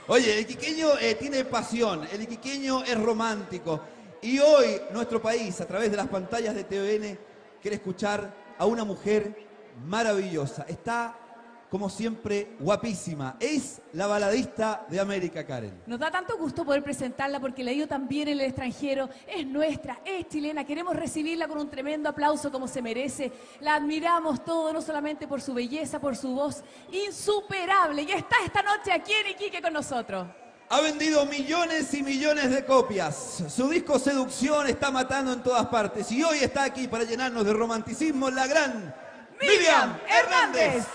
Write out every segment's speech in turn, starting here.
Oye, el iquiqueño tiene pasión, el iquiqueño es romántico. Y hoy nuestro país, a través de las pantallas de TVN, quiere escuchar a una mujer maravillosa. Está, como siempre, guapísima. Es la baladista de América, Karen. Nos da tanto gusto poder presentarla porque la ha ido también en el extranjero. Es nuestra, es chilena. Queremos recibirla con un tremendo aplauso como se merece. La admiramos todo, no solamente por su belleza, por su voz insuperable. Y está esta noche aquí en Iquique con nosotros. Ha vendido millones y millones de copias. Su disco Seducción está matando en todas partes. Y hoy está aquí para llenarnos de romanticismo la gran Miriam Hernández.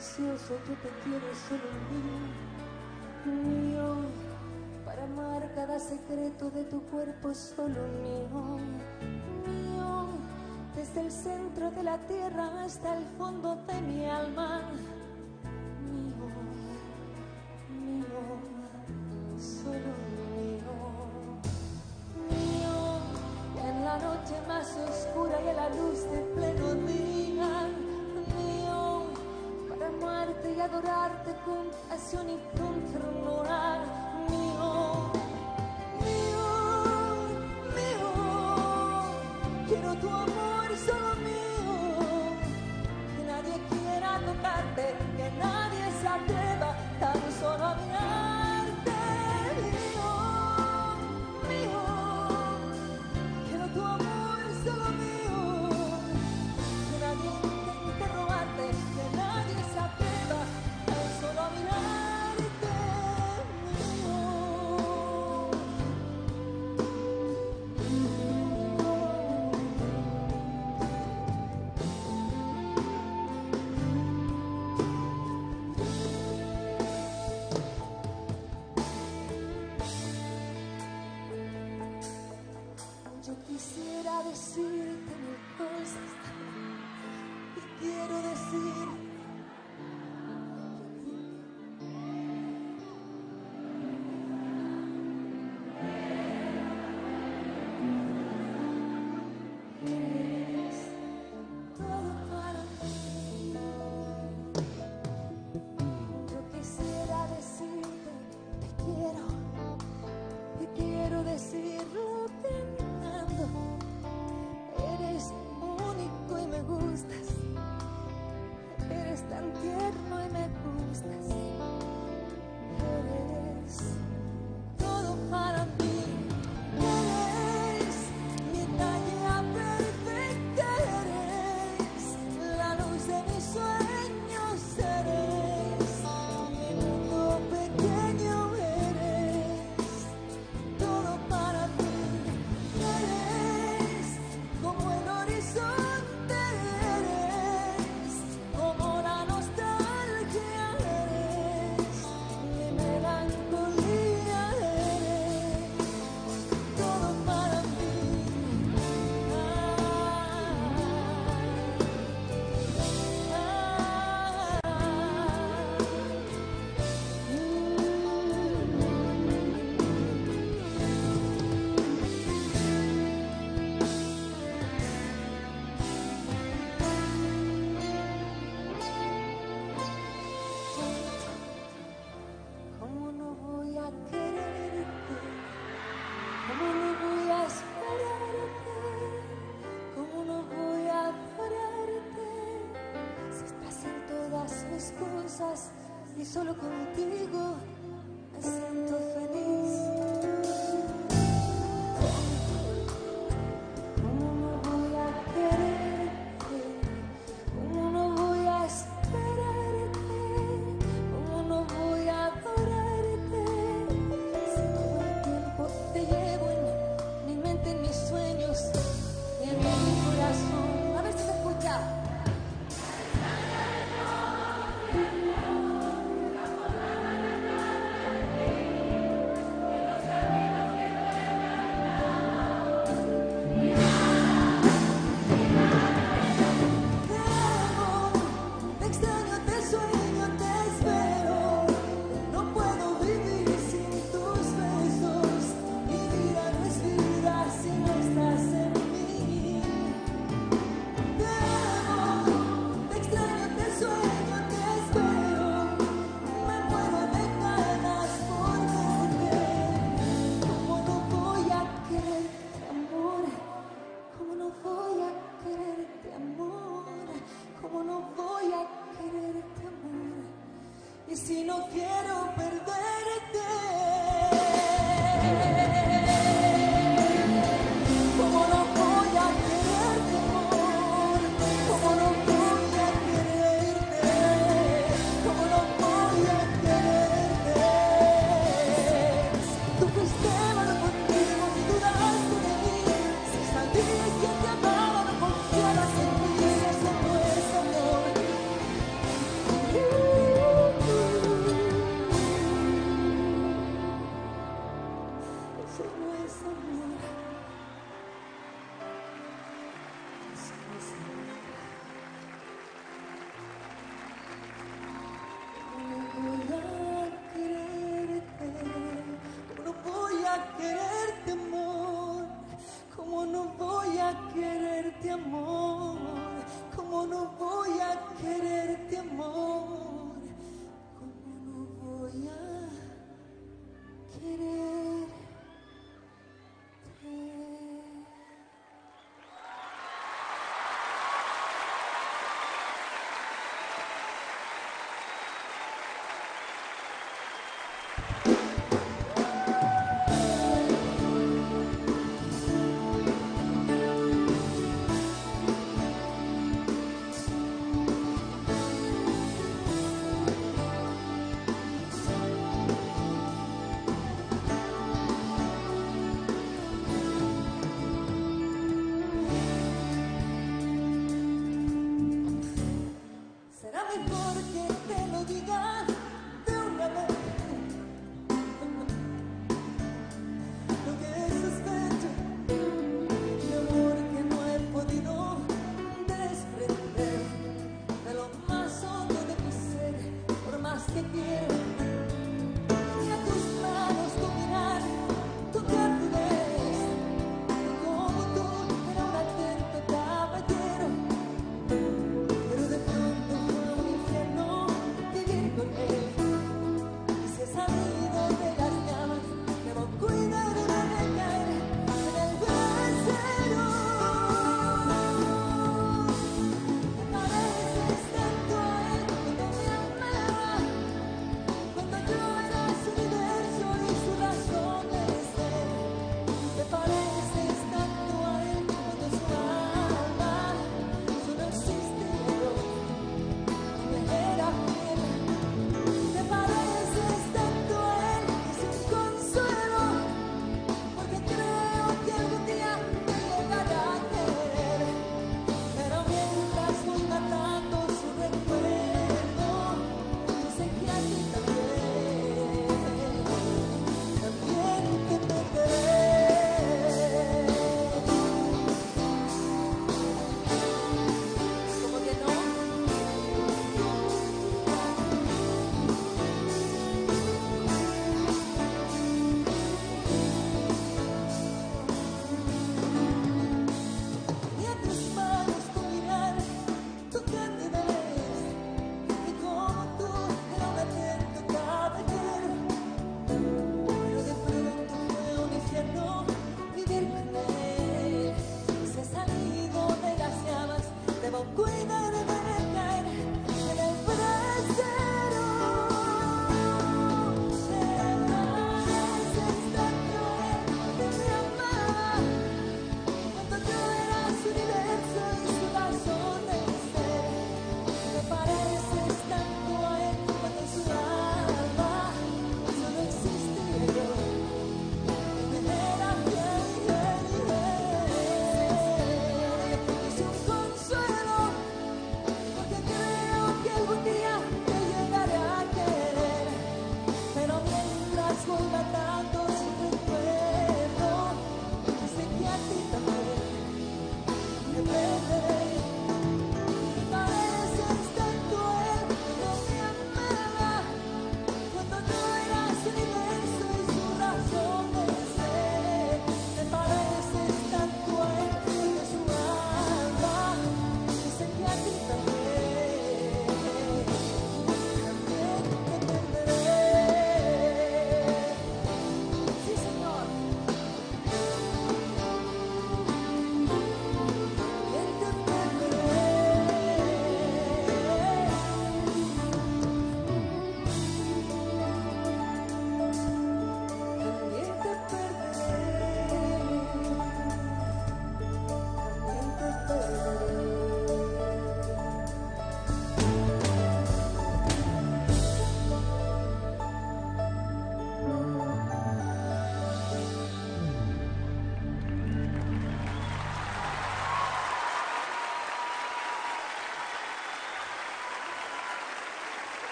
silencioso, yo te quiero solo mío, para amar cada secreto de tu cuerpo solo mío, desde el centro de la tierra hasta el fondo de mi alma, mío, solo mío, en la noche más oscura y a la luz de pleno día, amarte y adorarte con pasión y con ternura, mío, quiero tu amor solo mío, que nadie quiera tocarte, que nadie se atreva tan solo a mirarte, mío, quiero tu amor solo mío, que nadie intente robarte, que nadie se atreva tan solo a mirarte, mío. Yo quisiera decirte mil cosas y quiero decir eres todo para mí. Yo quisiera decirte te quiero decirlo terminando. Eres único y me gustas, eres tan tierno y me gustas, eres todo para mí. Eres mi talla perfecta, eres la luz de mis sueños, eres mi mundo pequeño, eres todo para mí. Eres como el horizonte, eres como la nostalgia, eres mi melancolía, eres todo para mí. ¿Cómo no voy a quererte? ¿Cómo no voy a esperarte? ¿Cómo no voy a adorarte? Si estás en todas mis cosas y solo contigo me siento feliz. ¿Cómo no voy a quererte? ¿Cómo no voy a esperarte? ¿Cómo no voy a adorarte? Si todo el tiempo te llevo en mi mente, en mis sueños y en mi corazón. A ver si se escucha.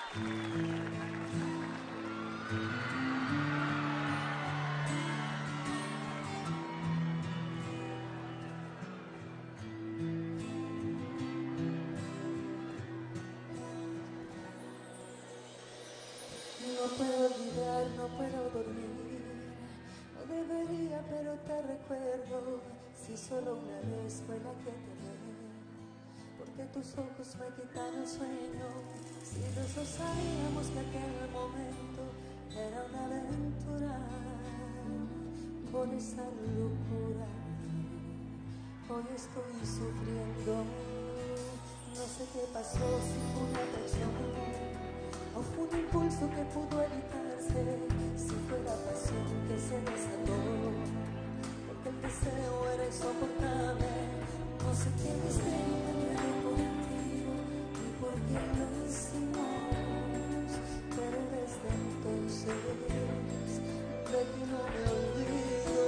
No puedo olvidar, no puedo dormir. No debería, pero te recuerdo. Si solo una vez fue la que te vi. Porque tus ojos me quitan el sueño. Si los dos sabíamos que aquel momento era una aventura. Por esa locura hoy estoy sufriendo. No sé qué pasó, si fue una atracción o fue un impulso que pudo evitarse, si fue la pasión que se desató, porque el deseo era insoportable. No sé qué misterio me trae contigo ni por qué lo hicimos, pero desde entonces de ti no me olvido.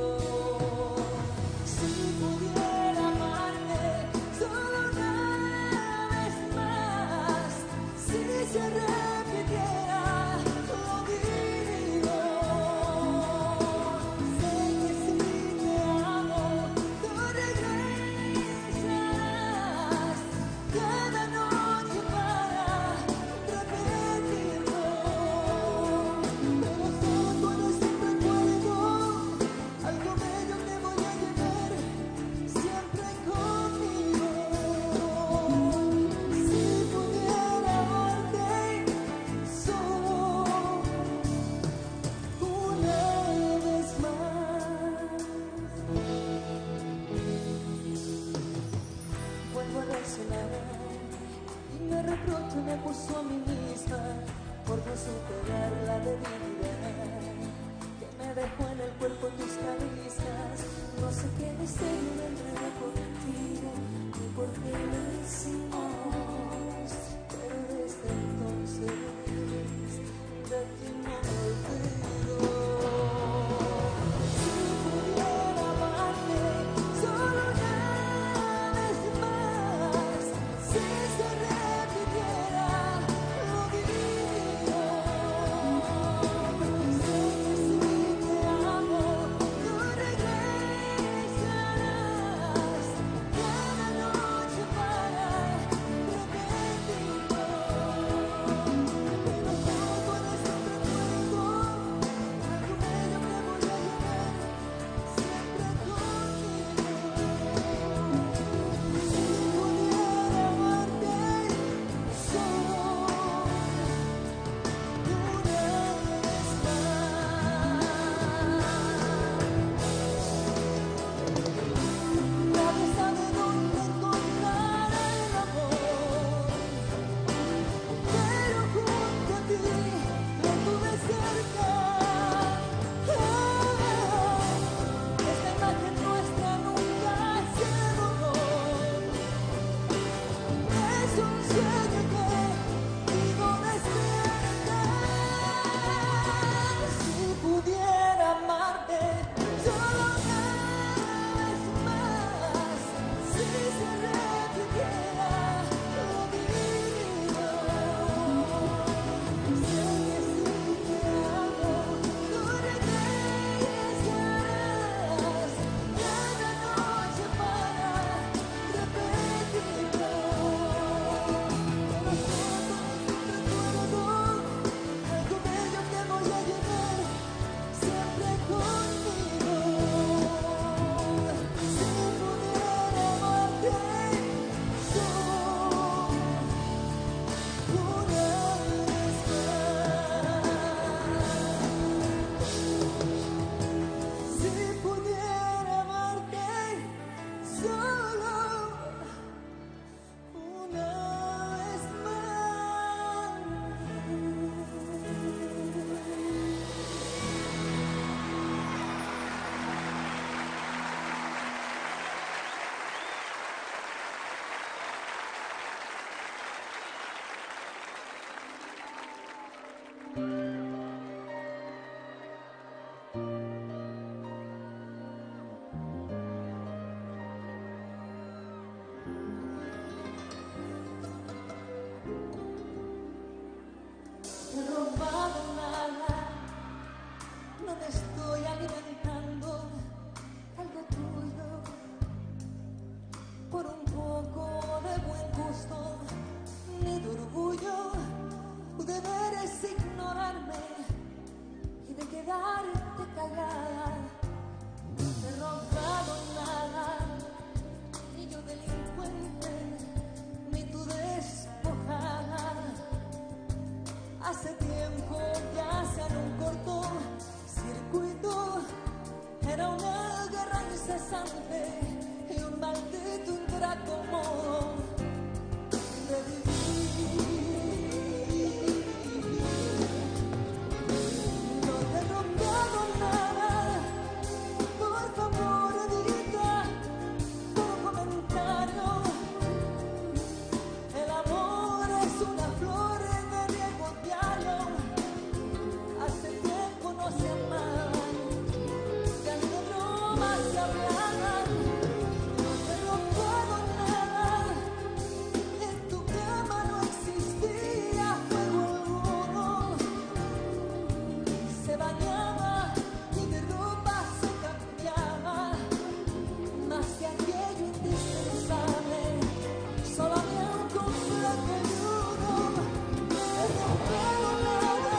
Si pudiera amarte solo una vez más, si se repitiera lo vivido, sé que si te amo, tú regresarás cada noche para repetirlo. Pero solo tú eres un recuerdo, algo bello que voy a llevar siempre conmigo. Si pudiera amarte solo una vez más. Vuelvo a reaccionar y me reprocho y me acuso a mí misma por no superar la debilidad que me dejó en el cuerpo tus caricias. No sé qué misterio me enredé contigo ni por qué lo hicimos, pero desde entonces de ti no me olvido. Si pudiera amarte solo una vez más, si se repitiera lo vivido, sé que si te amo, tú regresarás cada noche para gusto ni de orgullo. Deberes ignorarme y de quedarte callada. No te he robado nada, ni yo delincuente, ni tú despojada. Hace tiempo ya se en un corto circuito. Era una guerra incesante y un maldito ingrato modo de vivir. No te he robado nada, por favor evita todo comentario. El amor es una flor de riego diario. Hace tiempo no se amaban, ya ni de bromas se hablaban. No te he robado nada, en tu cama no existía fuego alguno. Se bañaba y de ropa se cambiaba, más que aquello indispensable. Solo había un completo y uno. No te he robado nada,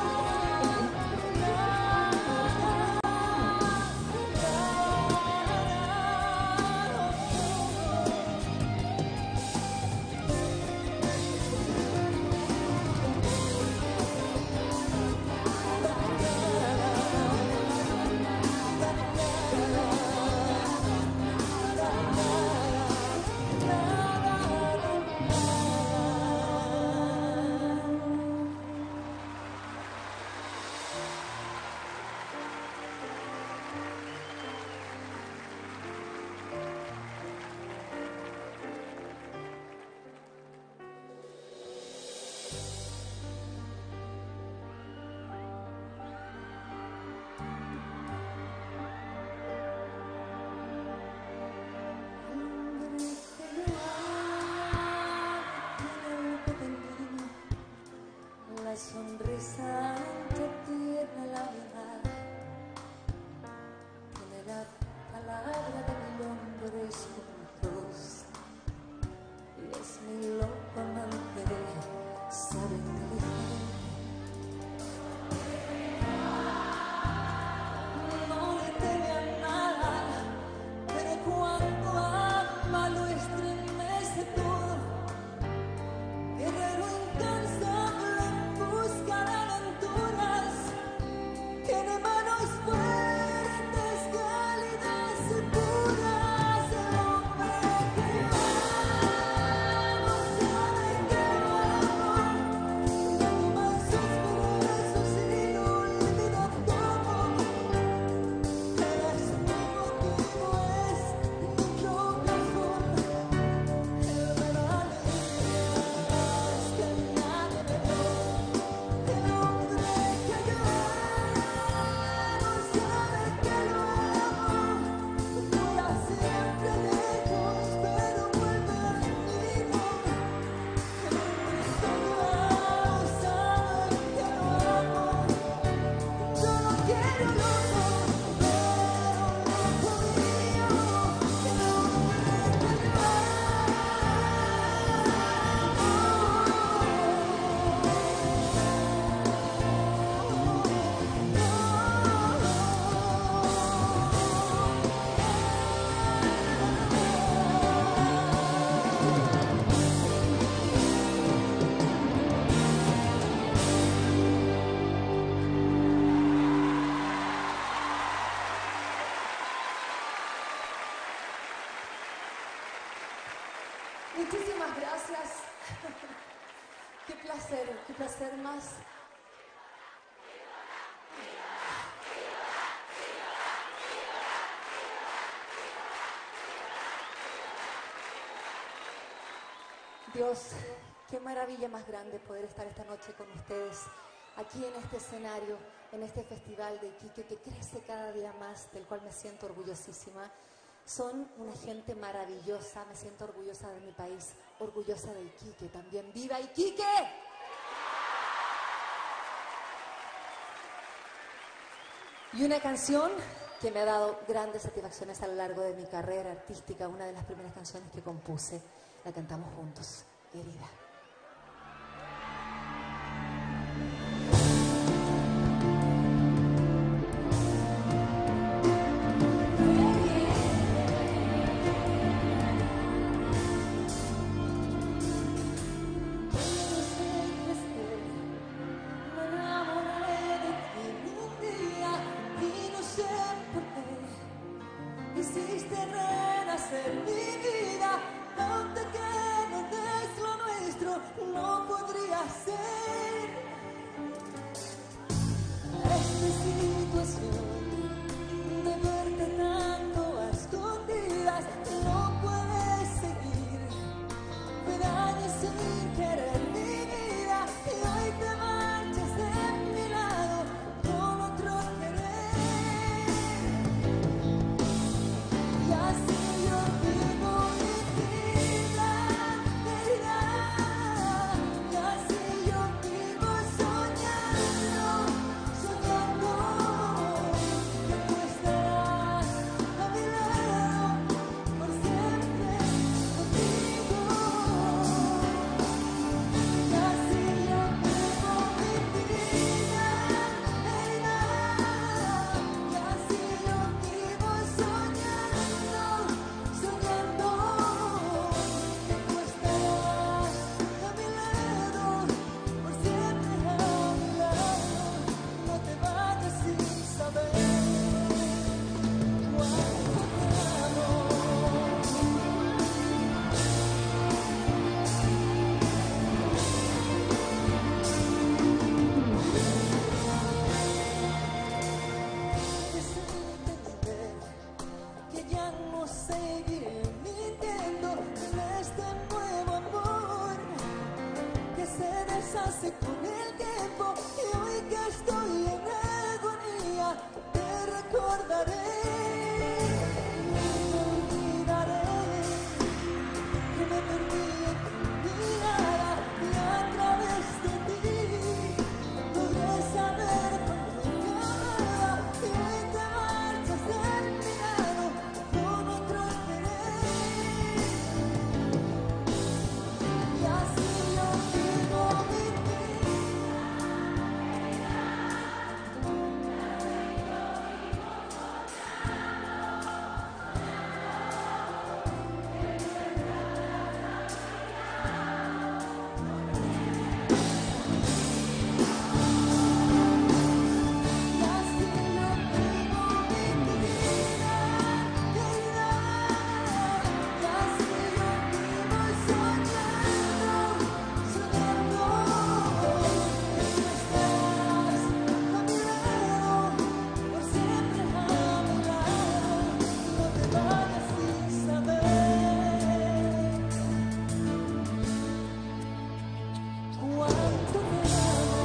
la sonrisa que tiene la mirada, tiene la palabra de mil hombres juntos y es mi loco amante, sabe inteligente. No le teme a nada, pero cuando ama lo estremece todo. Guerrero incansable en busca de aventuras, tiene manos fuertes, cálidas y puras. El hombre que yo amo sabe que lo amo, no toma sus besos y lo olvida todo. Eres mi motivo, es mi razón, el verano. Que nadie me dio, el hombre que yo amo sabe que lo amo, vuela siempre lejos pero vuelve al mismo. El hombre que yo amo sabe que lo amo, yo no quiero loco, pero loco mío, el hombre que yo Muchísimas gracias. Qué placer más. Dios, qué maravilla más grande poder estar esta noche con ustedes, aquí en este escenario, en este festival de Iquique que crece cada día más, del cual me siento orgullosísima. Son una gente maravillosa, me siento orgullosa de mi país, orgullosa de Iquique también. ¡Viva Iquique! Y una canción que me ha dado grandes satisfacciones a lo largo de mi carrera artística, una de las primeras canciones que compuse. La cantamos juntos, herida. Hiciste renacer mi vida, donde que no es lo nuestro, no podría ser. Esta situación de verte tanto a escondidas no puede seguir. Me dañas sin querer mi vida y hoy te marchas de mi lado con otro querer. Y así yo vivo mi vida, herida. Y así yo vivo soñando, soñando que tú estarás a mi lado por siempre contigo. Y así yo vivo mi vida, herida. Y así yo vivo soñando, soñando que tú estarás a mi lado, por siempre a mi lado. No te vayas sin saber cuánto te amo. Es entender que ya no seguiré mintiendo en este nuevo amor que se deshace con el tiempo. Y hoy que estoy en agonía te recordaré, no olvidaré que me perdí en tu mirada y a través de ti logré saber cuánto te amaba. Y hoy te marchas de mi lado con otro querer. Y así yo vivo mi Y así yo vivo mi vida, querida. Y así yo vivo soñando, soñando que tú estarás a mi lado, por siempre a mi lado. No te vayas sin saber cuánto te amo.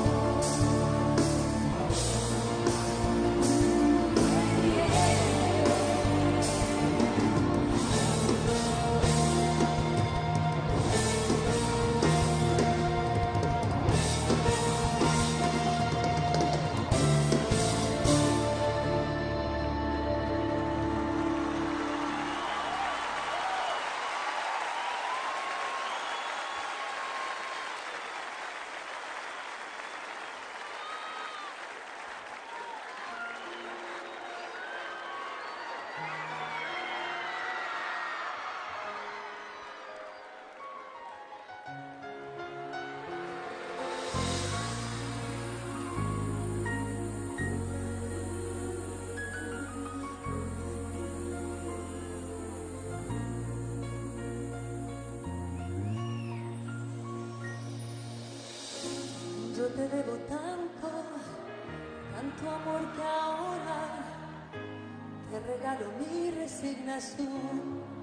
Yo te debo tanto, tanto amor que ahora te regalo mi resignación.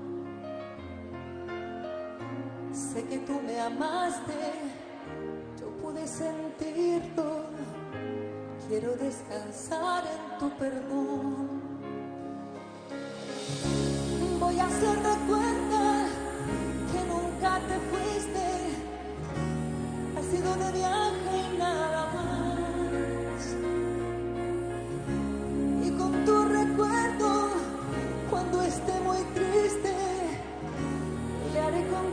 Sé que tú me amaste, yo pude sentirlo. Quiero descansar en tu perdón. Voy a hacer de cuenta que nunca te fuiste. Ha sido de viaje y nada más. Y con tu recuerdo, cuando esté muy triste, le haré con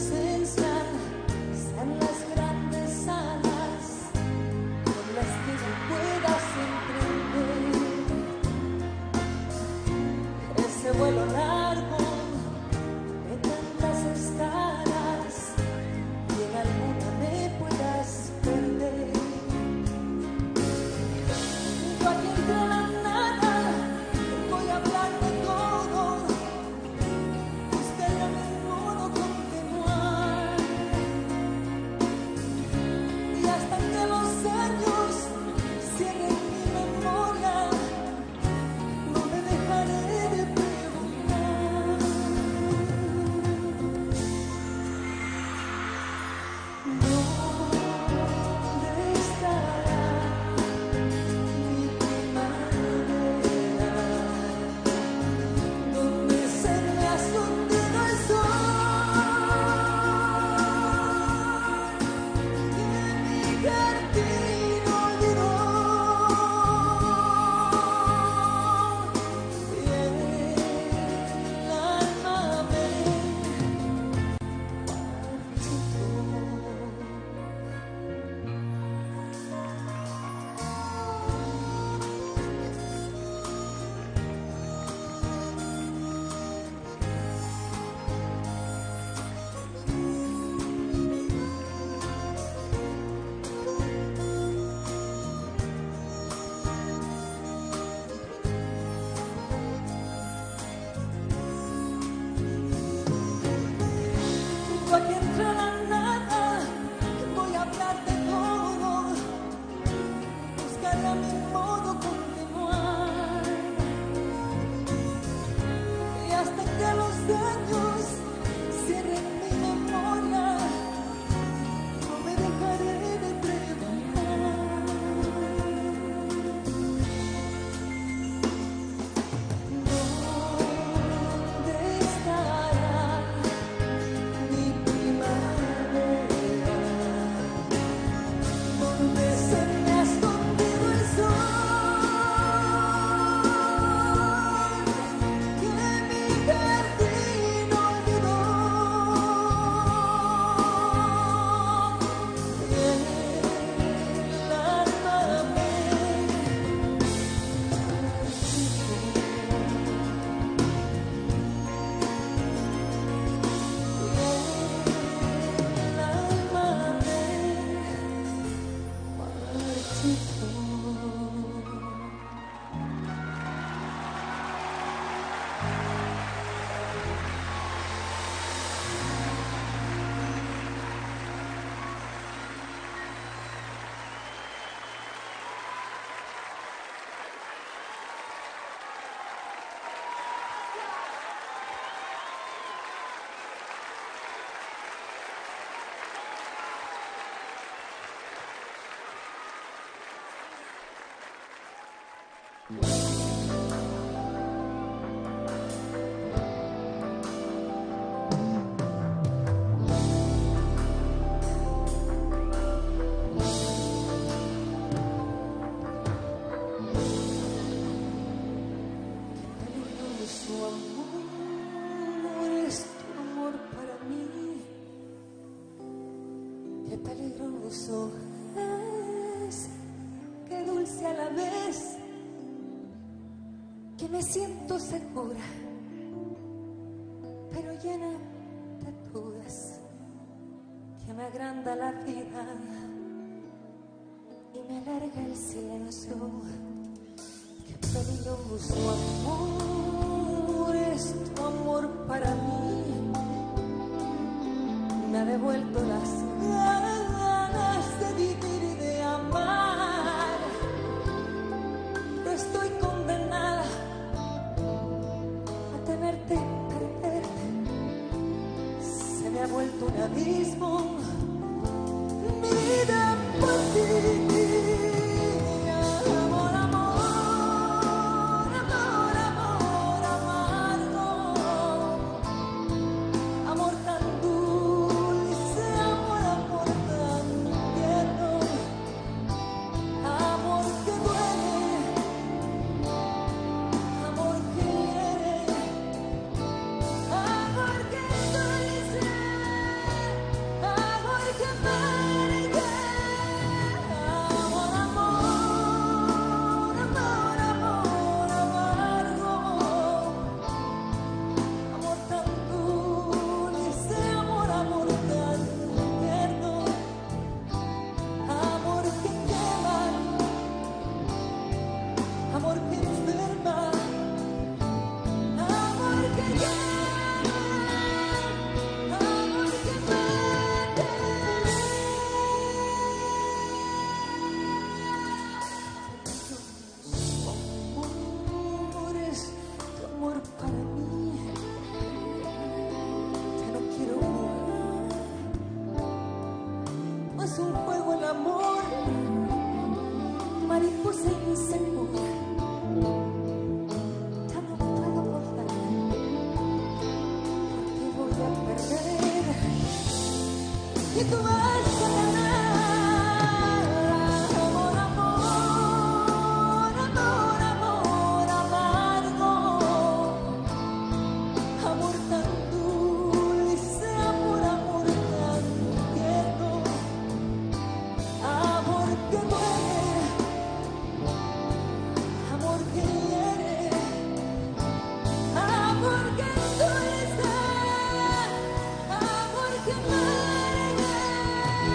presencia sean las grandes alas con las que yo puedas emprender ese vuelo largo de tantas escalas y en alguna me puedas perder. Yo aquí entre la nada voy a hablar de todo, buscaré mi modo continuar y hasta que los años cierren mi memoria no me dejaré de preguntar ¿dónde estará mi primavera? ¿Dónde se me ha escondido el sol que mi jardín olvidó? Y el alma me marchitó. Yo aquí entre la nada voy a hablar de todo, buscaré a mi modo continuar y hasta que los años cierren mi memoria no me dejaré de preguntar ¿dónde estará mi primavera? ¿Dónde se me ha escondido el sol que mi jardín olvidó? Y el alma me peligroso amor es tu amor para mí. Qué peligroso es, qué dulce a la vez, que me siento segura, pero llena de dudas, que me agranda la vida y me alarga el silencio. Qué peligroso amor es tu amor para mí. Me ha devuelto las ganas de vivir y de amar. No estoy condenada a tenerte y perderte. Se me ha vuelto un abismo mi vida por ti. Amor, amor, amor, amor, amargo. Amor tan dulce, amor, amor tan tierno. Amor que duele, amor que hiere, amor que dulce. sin seguro. Ya no puedo volver, porque voy a perder y tú vas a ganar. Amor, amor, amor, amor amargo, amor tan dulce, amor, amor tan tierno, amor que duele, amor que hiere, amor que endulce, amor que amarga.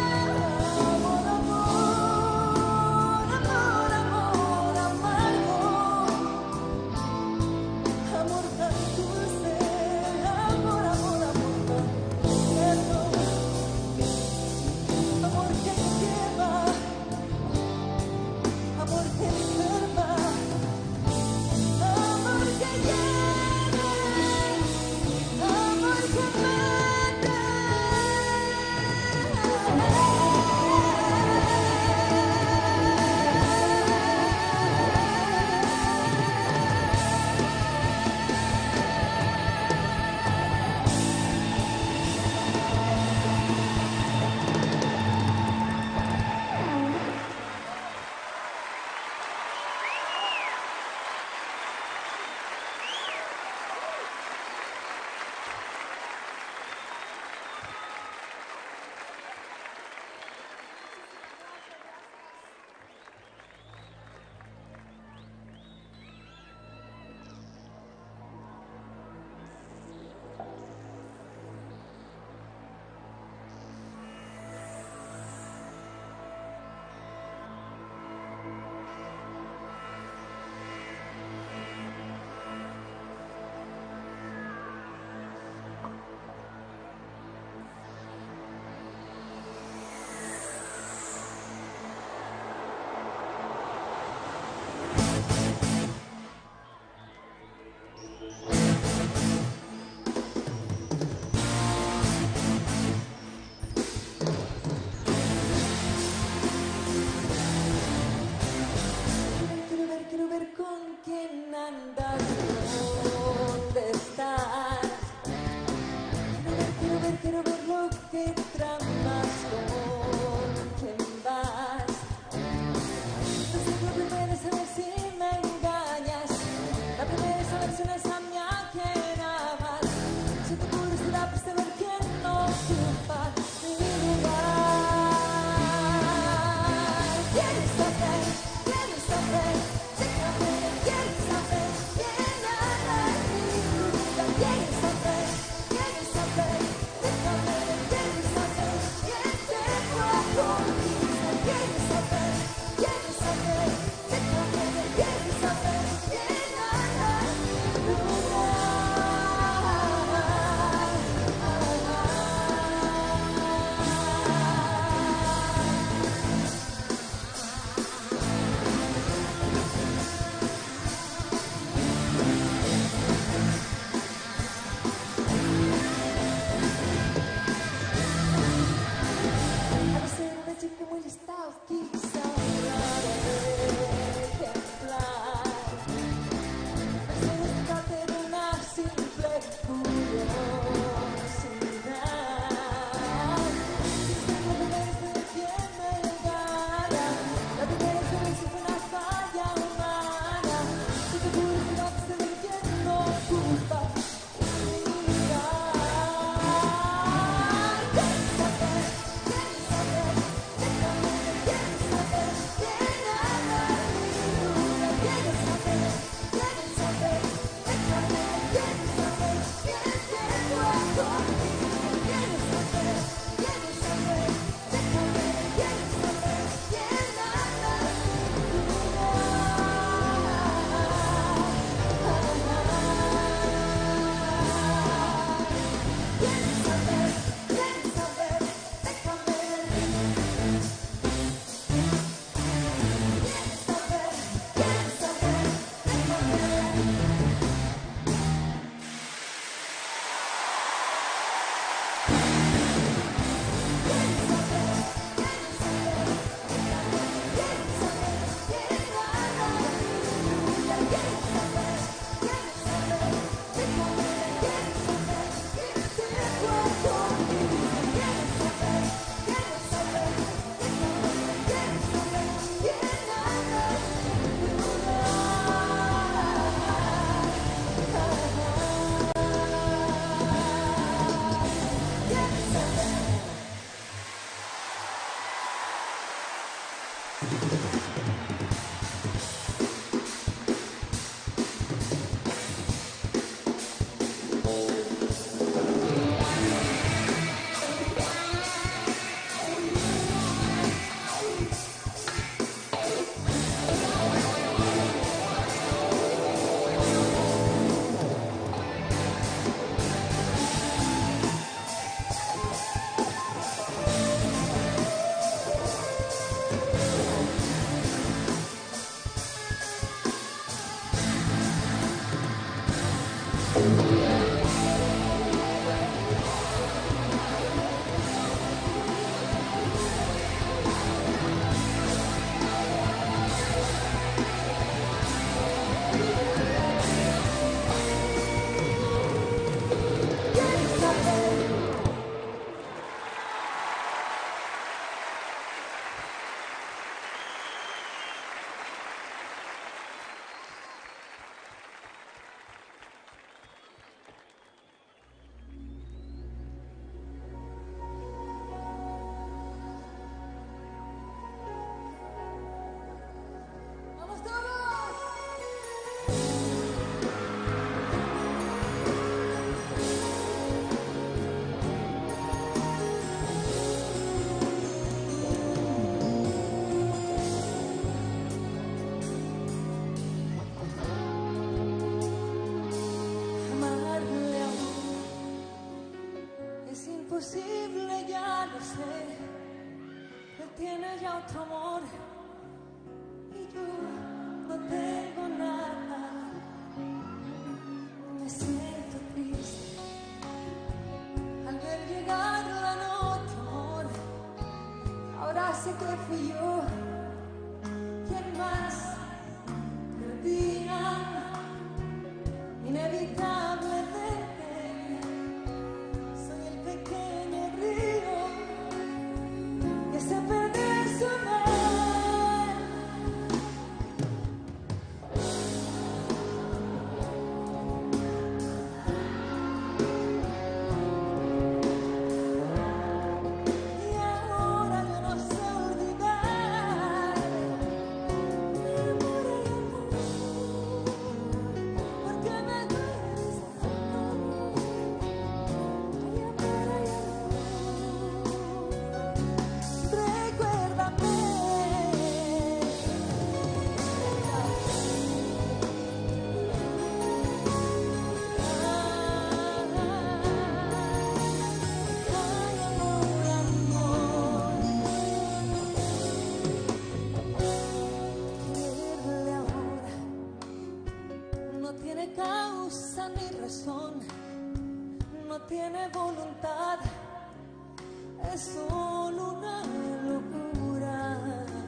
ni razón, no tiene voluntad, es solo una locura.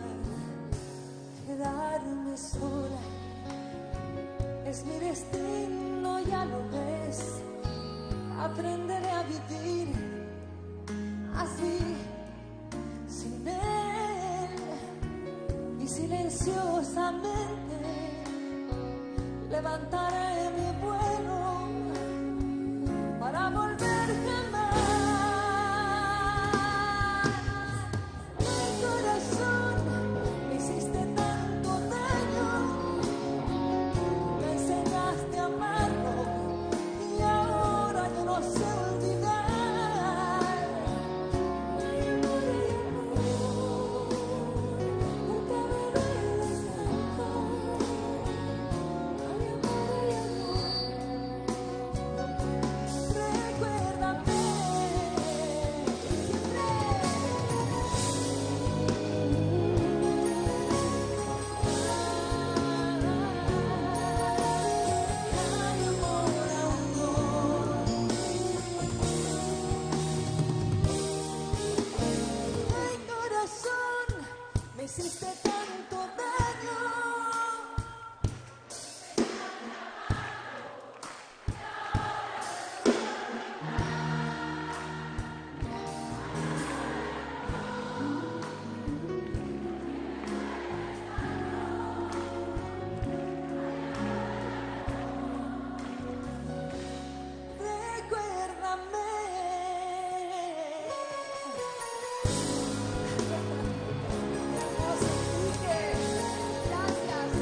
Quedarme sola es mi destino, ya lo ves. Aprenderé a vivir así, sin él, y silenciosamente levantaré mi vuelo para volver jamás. Mi corazón, me hiciste tanto daño, me enseñaste a amarlo y ahora yo no sé olvidar. Ay, amor, nunca me dueles tanto. Ay, amor, recuérdame siempre. Ay, amor, ay, corazón, me hiciste tanto daño. Recuérdame. Hermoso, Quique. Gracias.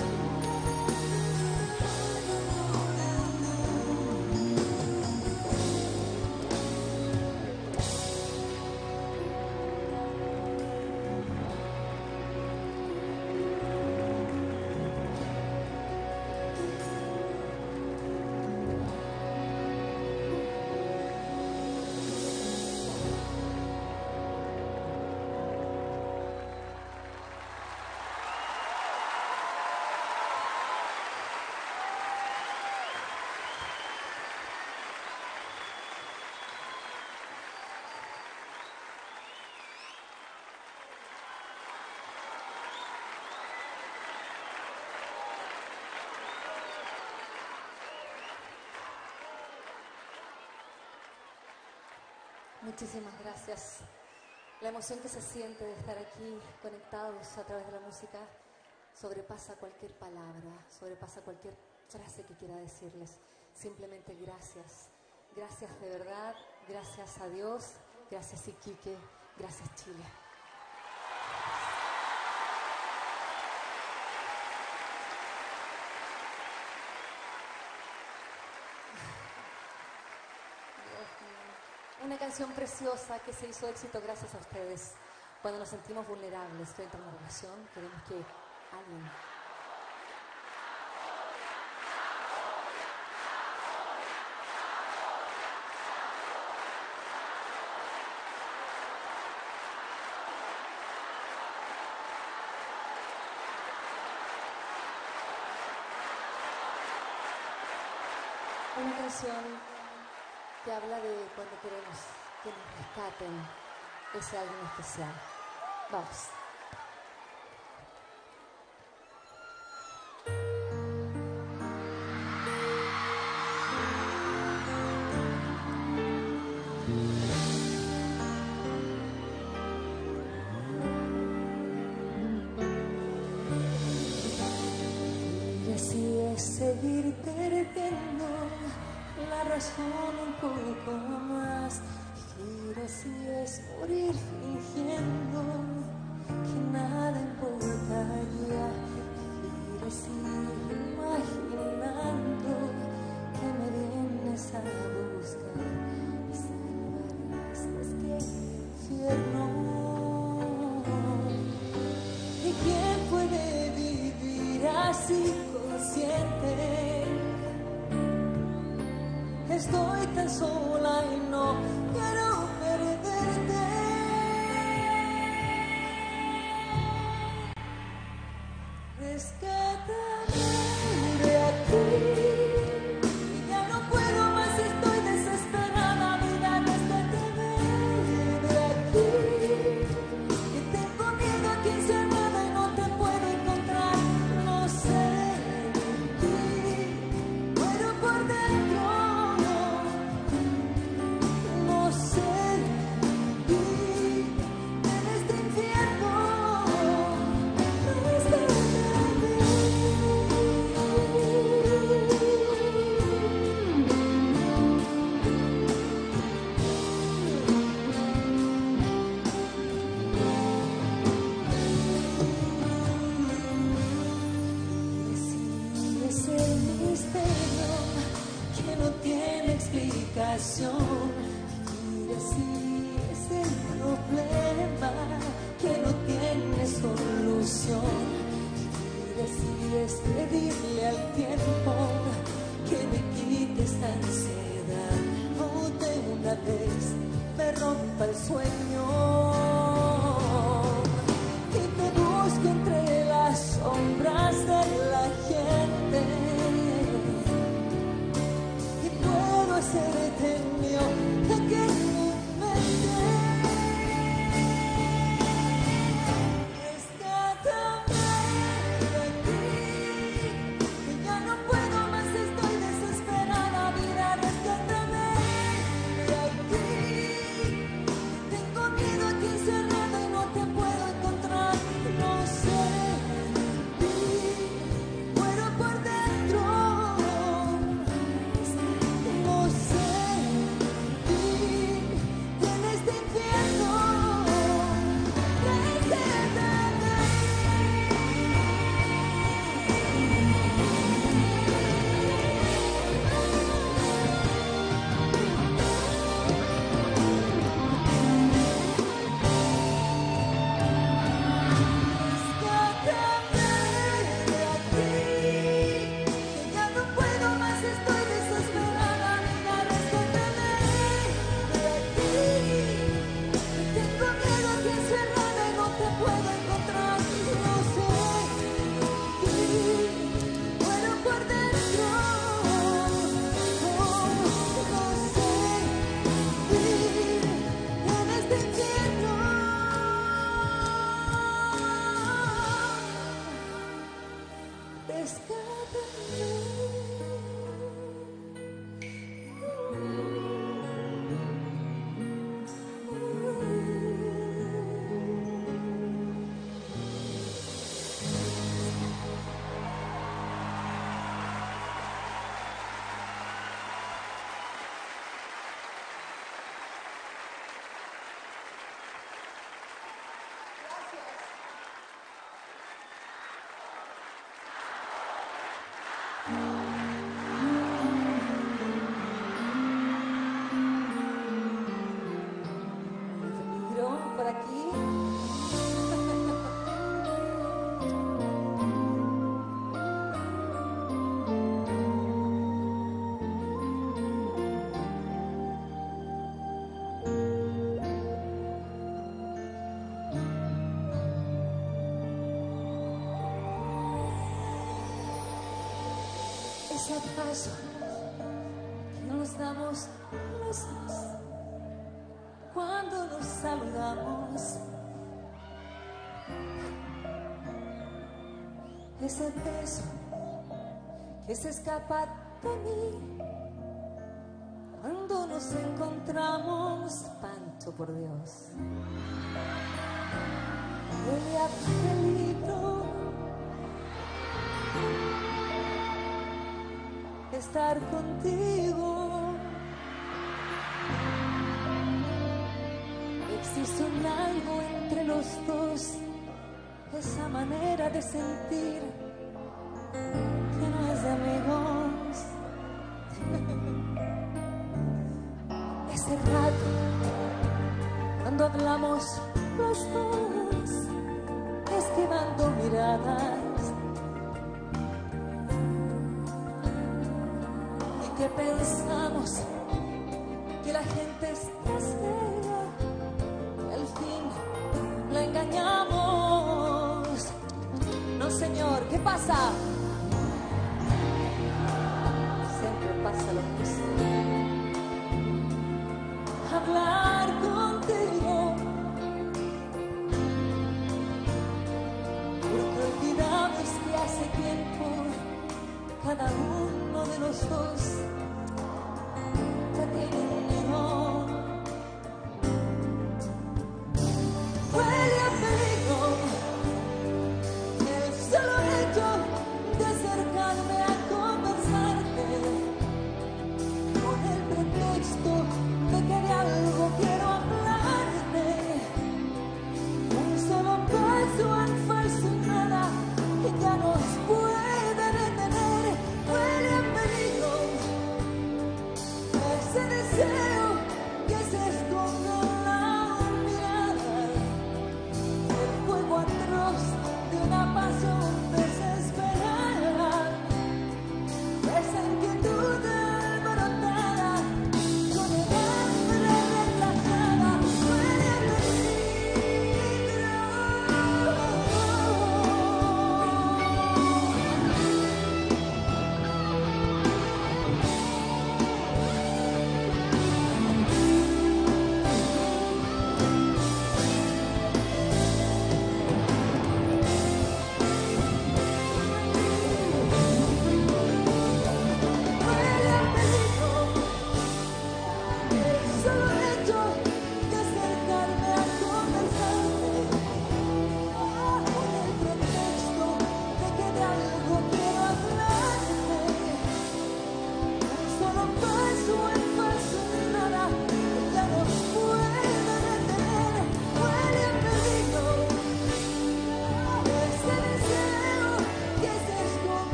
Muchísimas gracias. La emoción que se siente de estar aquí conectados a través de la música sobrepasa cualquier palabra, sobrepasa cualquier frase que quiera decirles. Simplemente gracias. Gracias de verdad, gracias a Dios, gracias Iquique, gracias Chile. Una canción preciosa que se hizo éxito gracias a ustedes. Cuando nos sentimos vulnerables frente a una relación, queremos que alguien... Una canción que habla de cuando queremos que nos rescaten ese alguien especial. Vamos. Y así es seguir perdiendo la razón un poco más. Y así es morir fingiendo que nada importa ya. Y así imaginando que me vienes a buscar y salvarás de este infierno. ¿Y quién puede vivir así consciente? Estoy tan sola y no quiero perderte. Rescátame de aquí y ya no tiene explicación. Vivir así es el problema que no tiene solución. Vivir así es pedirle al tiempo que me quite esta ansiedad. No de una vez me rompa el sueño y te busco entre las sombras de la gente y puedo hacerte mío aquelmente. Rescátame de aquí, que ya no puedo más, estoy desesperada, vida, rescátame de aquí. Tengo miedo aquí encerrada y no te puedo encontrar. No sé vivir, muero por dentro. No sé vivir en este infierno. Rescátame de aquí, que ya no puedo más, estoy desesperada, vida, rescátame de aquí. Tengo miedo aquí encerrada y no te puedo encontrar. No sé vivir, muero por dentro. No sé vivir en este infierno. Peligro por aquí. Ese paso que nos damos los dos cuando nos saludamos, ese beso que se escapa de mí cuando nos encontramos, espanto por Dios, huele a peligro. Estar contigo, existe un algo entre los dos, esa manera de sentir que no es de amigos. Ese rato cuando hablamos los dos, esquivando miradas, que pensamos que la gente está ciega, que al fin la engañamos. No, señor, ¿qué pasa? Siempre pasa lo mismo. Hablar contigo, porque olvidamos que hace tiempo cada uno de los dos ya tiene un hijo. Huele a peligro el solo hecho de acercarme a conversarte, con el pretexto de que de algo quiero hablarte. Un solo paso en falso y nada que ya nos puede detener. Huele a peligro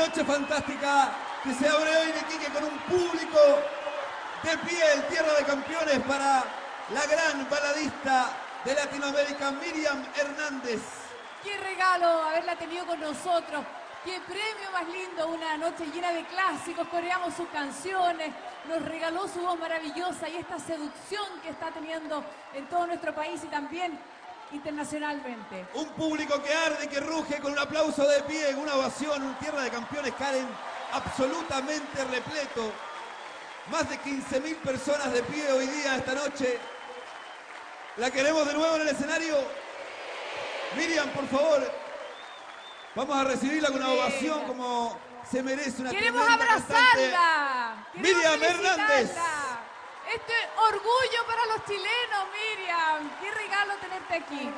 noche fantástica que se abre hoy en Iquique con un público de pie en Tierra de Campeones para la gran baladista de Latinoamérica, Miriam Hernández. Qué regalo haberla tenido con nosotros. Qué premio más lindo, una noche llena de clásicos, coreamos sus canciones, nos regaló su voz maravillosa y esta seducción que está teniendo en todo nuestro país y también internacionalmente. Un público que arde, que ruge con un aplauso de pie, una ovación, un Tierra de Campeones, Karen, absolutamente repleto. Más de 15.000 personas de pie hoy día, esta noche. La queremos de nuevo en el escenario. Miriam, por favor. Vamos a recibirla con una ovación como se merece una ¡Queremos tremenda abrazarla! cantante. ¡Queremos Miriam Hernández. felicitarla! Este orgullo para los chilenos, Miriam. Qué regalo tenerte aquí.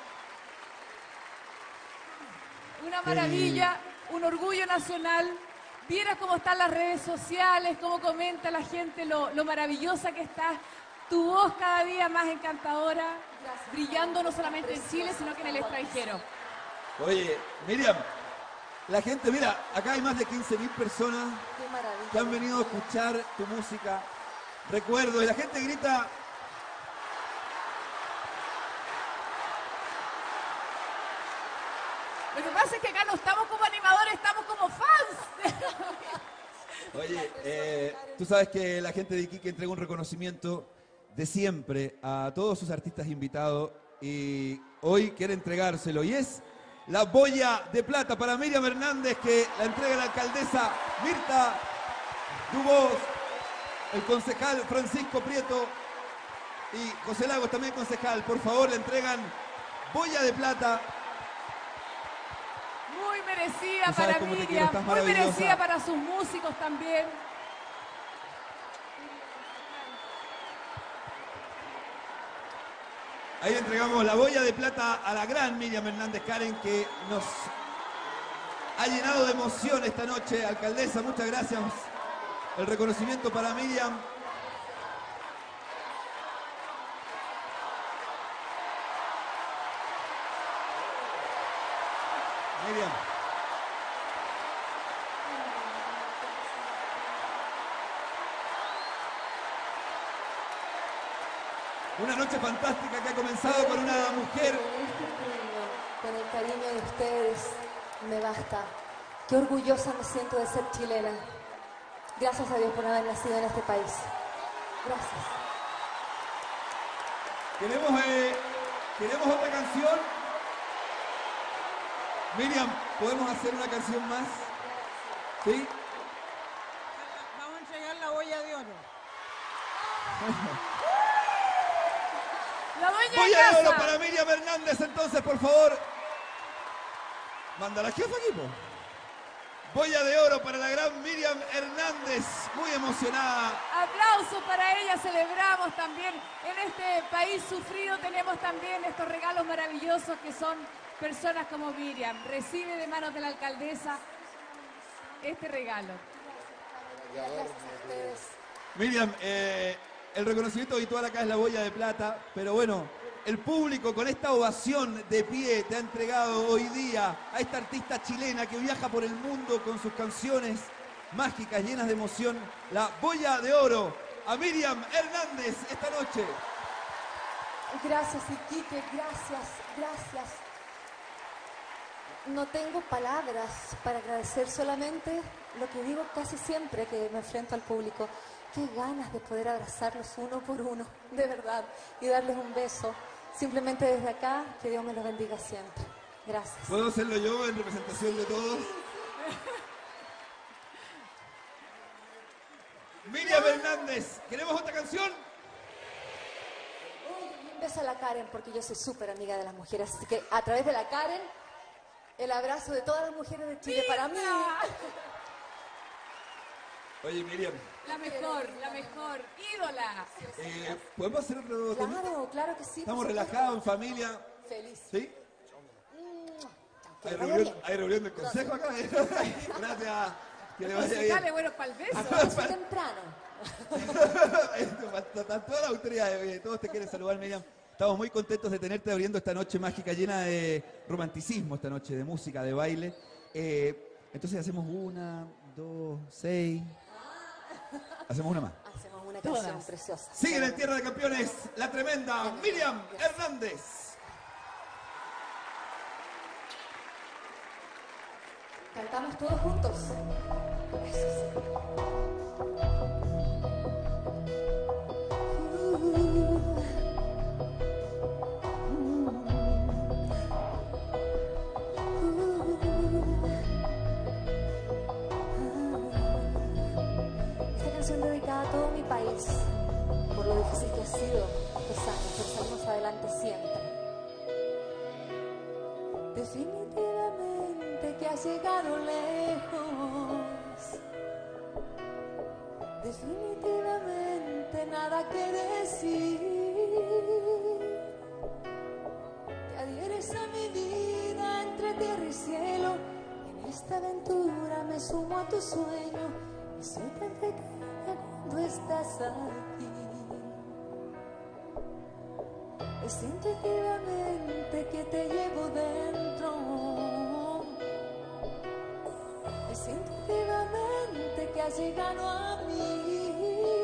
Una maravilla, un orgullo nacional. Vieras cómo están las redes sociales, cómo comenta la gente lo maravillosa que estás. Tu voz cada día más encantadora, brillando no solamente en Chile, sino que en el extranjero. Oye, Miriam, la gente, mira, acá hay más de 15.000 personas Qué maravilla. que han venido a escuchar tu música. Recuerdo, y la gente grita. Lo que pasa es que acá no estamos como animadores, estamos como fans. Oye, tú sabes que la gente de Iquique entrega un reconocimiento de siempre a todos sus artistas invitados y hoy quiere entregárselo y es la boya de plata para Miriam Hernández que la entrega la alcaldesa Mirta Dubós, el concejal Francisco Prieto y José Lagos también concejal. Por favor, le entregan boya de plata. Muy merecida Tú sabes para cómo te quiero, Miriam, estás muy maravillosa. merecida para sus músicos también. Ahí le entregamos la boya de plata a la gran Miriam Hernández Karen que nos ha llenado de emoción esta noche. Alcaldesa, muchas gracias. El reconocimiento para Miriam. Miriam. Una noche fantástica que ha comenzado con una mujer. Con el cariño de ustedes, me basta. Qué orgullosa me siento de ser chilena. Gracias a Dios por haber nacido en este país. Gracias. Queremos otra canción. Miriam, ¿podemos hacer una canción más? ¿Sí? Vamos a entregar la olla de oro. La dueña de Boya de oro casa. para Miriam Hernández, entonces, por favor. Manda la jefa aquí, po. Boya de oro para la gran Miriam Hernández, muy emocionada. Aplausos para ella, celebramos también. En este país sufrido tenemos también estos regalos maravillosos que son personas como Miriam. Recibe de manos de la alcaldesa este regalo. Gracias a ustedes. Miriam, el reconocimiento habitual acá es la boya de plata, pero bueno, el público con esta ovación de pie te ha entregado hoy día a esta artista chilena que viaja por el mundo con sus canciones mágicas, llenas de emoción, la boya de oro a Miriam Hernández esta noche. Gracias, Iquique, gracias. No tengo palabras para agradecer, solamente lo que digo casi siempre que me enfrento al público. Qué ganas de poder abrazarlos uno por uno, de verdad, y darles un beso. Simplemente desde acá, que Dios me los bendiga siempre. Gracias. ¿Puedo hacerlo yo en representación de todos? Miriam Hernández, ¿queremos otra canción? Un beso a la Karen, porque yo soy súper amiga de las mujeres, así que a través de la Karen, el abrazo de todas las mujeres de Chile para mí. Oye, Miriam, La mejor, ídola. ¿podemos hacer otro tema? Claro que sí. Estamos por relajados, en familia. supuesto. Feliz. ¿Sí? Que Hay vaya reunión, bien. hay reunión del consejo acá. Gracias. Que le vaya Musicales bien. buenos para el beso. Acuérdense temprano. Están todas las autoridades, todos te quieren saludar, Miriam. Estamos muy contentos de tenerte abriendo esta noche mágica llena de romanticismo, esta noche de música, de baile. Entonces hacemos 1, 2, 6. Hacemos una más. Hacemos una Todas. canción preciosa. Siguen en Tierra de Campeones la tremenda Miriam Hernández. Cantamos todos juntos. Eso sí. Esta canción dedicada a todo mi país, por lo difícil que ha sido estos años, pero salimos adelante siempre. Definitivamente que has llegado lejos. Definitivamente nada que decir. Te adhieres a mi vida entre tierra y cielo. En esta aventura me sumo a tu sueño. Y soy tan pequeña cuando estás aquí. Es intuitivamente que te llevo dentro. Es intuitivamente que has llegado a mí.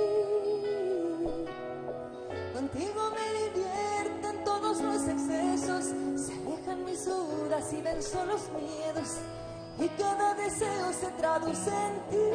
Contigo me divierten todos los excesos. Se alejan mis dudas y venzo los miedos. Y cada deseo se traduce en ti.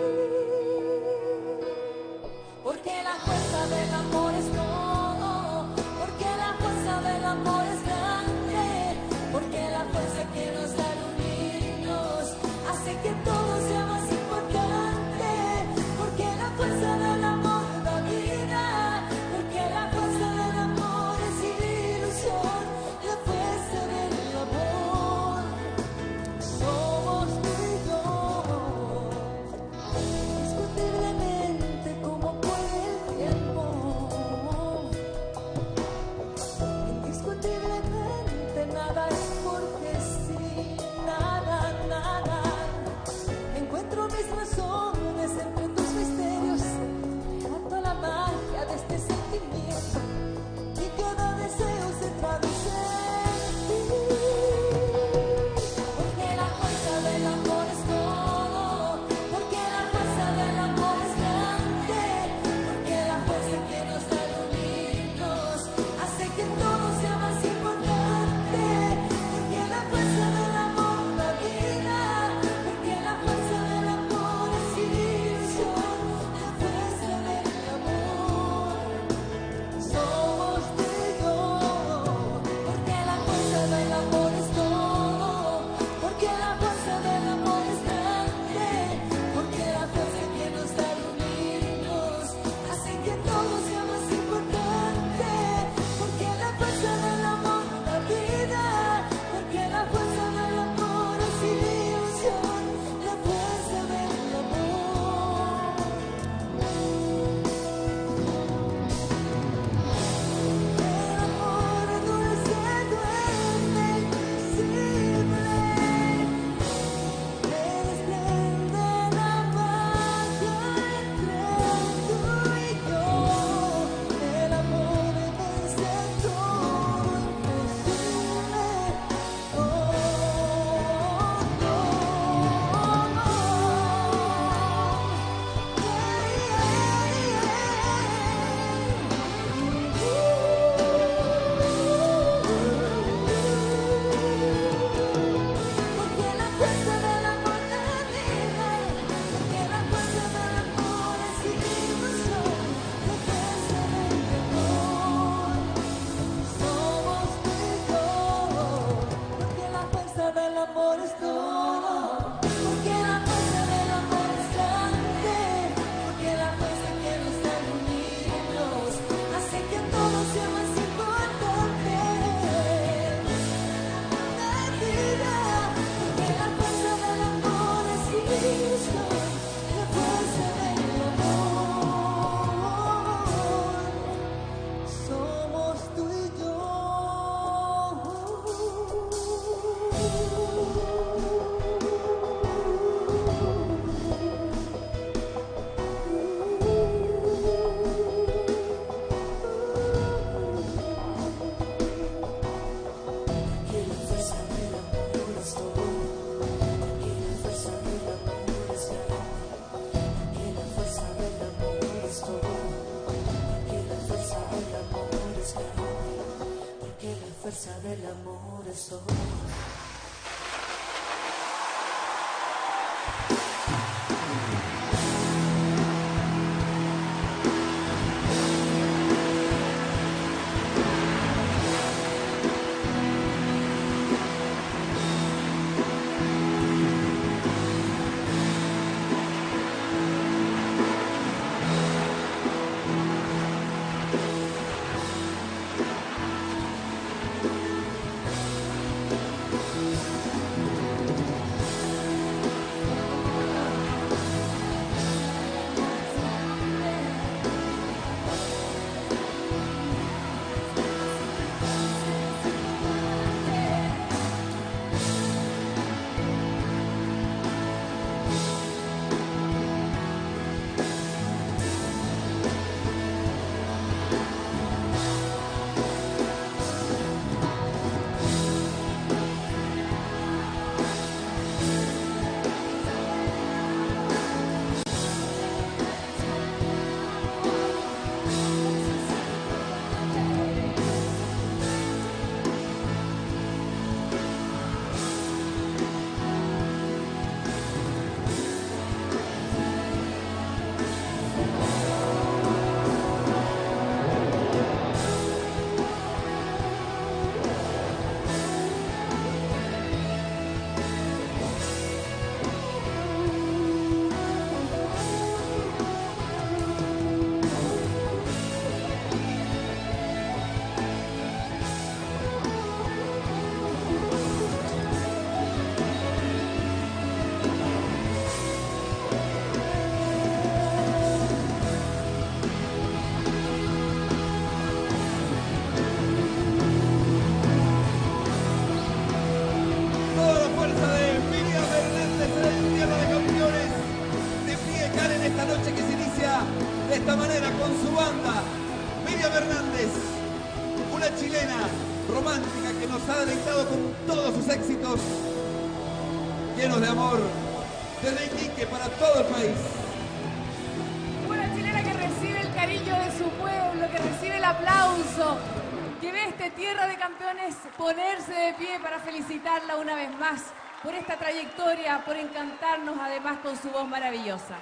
Porque la fuerza del amor es todo. Porque la fuerza del amor es grande. Porque la fuerza que nos da unirnos hace que todo sea más importante. Porque la fuerza del amor da vida. Porque la fuerza del amor es ilusión. La fuerza del amor somos tú y yo. Indiscutiblemente como puede el tiempo. de esta manera con su banda. Miriam Hernández, una chilena romántica que nos ha deleitado con todos sus éxitos, llenos de amor, desde Iquique para todo el país. Una chilena que recibe el cariño de su pueblo, que recibe el aplauso, que ve este Tierra de Campeones ponerse de pie para felicitarla una vez más por esta trayectoria, por encantarnos además con su voz maravillosa.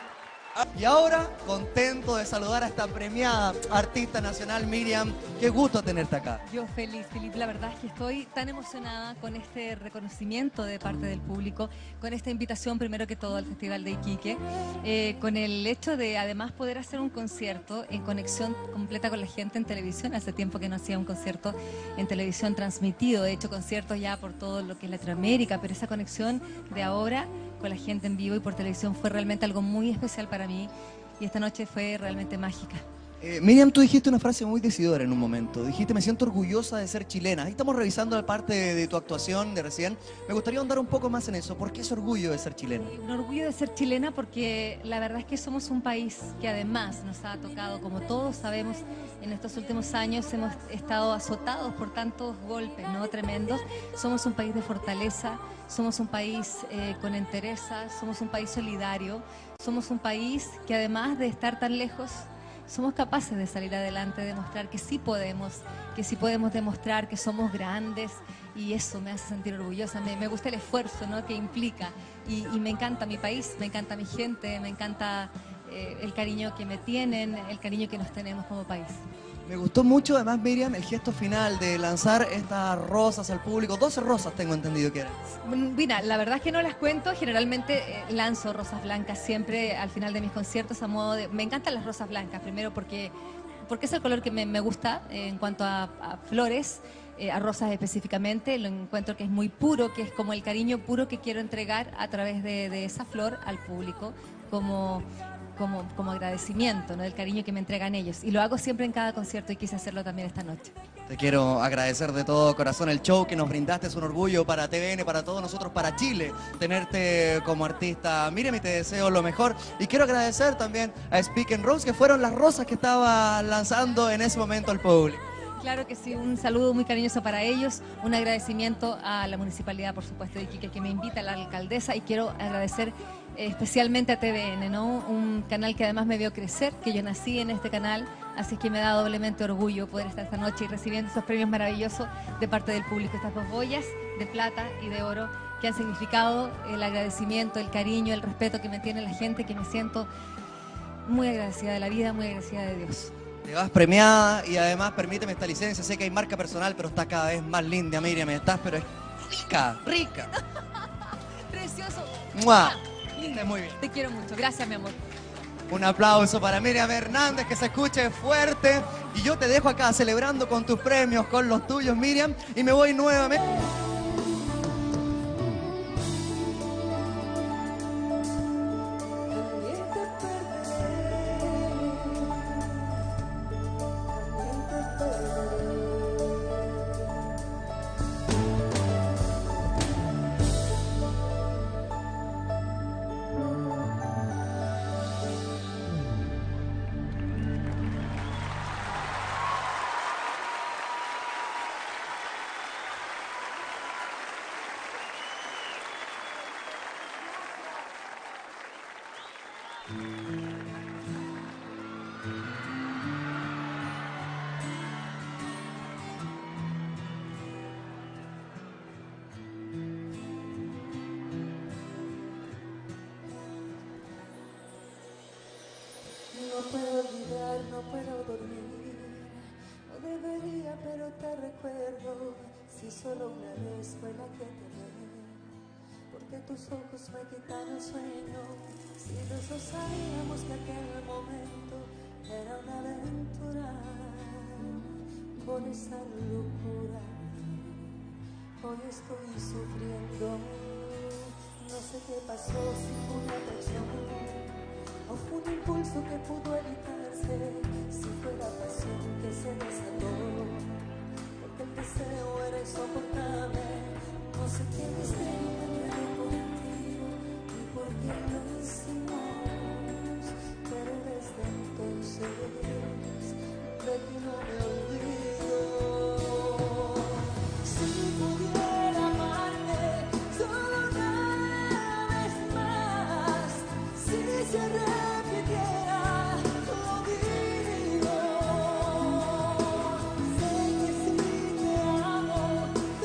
Y ahora, contento de saludar a esta premiada artista nacional, Miriam. Qué gusto tenerte acá. Yo feliz, Felipe. La verdad es que estoy tan emocionada con este reconocimiento de parte del público, con esta invitación primero que todo al Festival de Iquique, con el hecho de además poder hacer un concierto en conexión completa con la gente en televisión. Hace tiempo que no hacía un concierto en televisión transmitido. He hecho conciertos ya por todo lo que es Latinoamérica, pero esa conexión de ahora con la gente en vivo y por televisión fue realmente algo muy especial para mí y esta noche fue realmente mágica. Miriam, tú dijiste una frase muy decidora en un momento. Dijiste, me siento orgullosa de ser chilena. Ahí estamos revisando la parte de tu actuación de recién. Me gustaría ahondar un poco más en eso. ¿Por qué ese orgullo de ser chilena? Un orgullo de ser chilena porque la verdad es que somos un país que además nos ha tocado, como todos sabemos, en estos últimos años hemos estado azotados por tantos golpes, ¿no? Tremendos. Somos un país de fortaleza, somos un país con entereza, somos un país solidario, somos un país que además de estar tan lejos, somos capaces de salir adelante, de mostrar que sí podemos demostrar que somos grandes y eso me hace sentir orgullosa. Me gusta el esfuerzo, ¿no?, que implica y me encanta mi país, me encanta mi gente, me encanta el cariño que me tienen, el cariño que nos tenemos como país. Me gustó mucho, además, Miriam, el gesto final de lanzar estas rosas al público. 12 rosas tengo entendido que eran. Mira, la verdad es que no las cuento. Generalmente lanzo rosas blancas siempre al final de mis conciertos a modo de... Me encantan las rosas blancas, primero porque es el color que me gusta en cuanto a flores, a rosas específicamente. Lo encuentro que es muy puro, que es como el cariño puro que quiero entregar a través de esa flor al público, como agradecimiento, ¿no?, del cariño que me entregan ellos. Y lo hago siempre en cada concierto y quise hacerlo también esta noche. Te quiero agradecer de todo corazón el show que nos brindaste. Es un orgullo para TVN, para todos nosotros, para Chile, tenerte como artista. Mírame, te deseo lo mejor. Y quiero agradecer también a Speak and Rose, que fueron las rosas que estaba lanzando en ese momento al público. Claro que sí, un saludo muy cariñoso para ellos, un agradecimiento a la Municipalidad, por supuesto, de Iquique, que me invita, a la alcaldesa, y quiero agradecer especialmente a TVN, ¿no?, un canal que además me vio crecer, que yo nací en este canal, así que me da doblemente orgullo poder estar esta noche y recibiendo esos premios maravillosos de parte del público, estas dos joyas de plata y de oro que han significado el agradecimiento, el cariño, el respeto que me tiene la gente, que me siento muy agradecida de la vida, muy agradecida de Dios. Te vas premiada y además permíteme esta licencia, sé que hay marca personal, pero está cada vez más linda, Miriam, estás, pero es rica, rica. Precioso. ¡Mua! Linda, muy bien. Te quiero mucho. Gracias, mi amor. Un aplauso para Miriam Hernández, que se escuche fuerte. Y yo te dejo acá celebrando con tus premios, con los tuyos, Miriam, y me voy nuevamente. No puedo olvidar, no puedo dormir. No debería, pero te recuerdo. Si solo una vez fue la que te vi. Porque tus ojos me quitan el sueño. Si los dos sabíamos que aquel momento era una aventura. Con esa locura hoy estoy sufriendo. No sé qué pasó, si fue una atracción o fue un impulso que pudo evitarse, si fue la pasión que se desató, porque el deseo era insoportable. No sé qué misterio me trae contigo ni por qué lo hicimos, pero desde entonces de ti no me olvido. Si pudiera amarte solo una vez más, si se repitiera lo vivido, sé que si te amo tú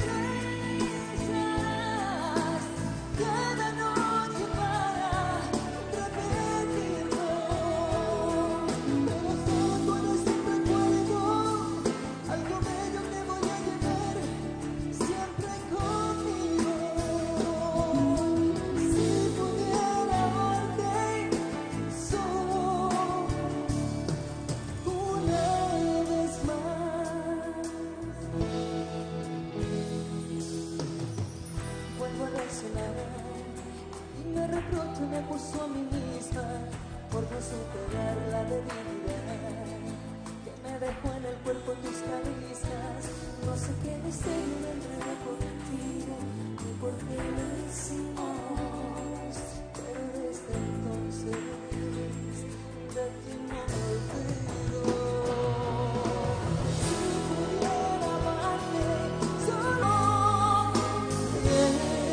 regresarás cada noche para repetirlo, pero solo tú eres el recuerdo, algo bello que voy a llevar siempre conmigo. Si pudiera amarte solo una vez más. Vuelvo a reaccionar y me reprocho y me acuso a mí misma por no superar la debilidad que me dejó en el cuerpo tus caricias. No sé qué misterio me enredé contigo ni por qué lo hicimos, pero desde entonces de ti no me olvido. Si pudiera amarte solo el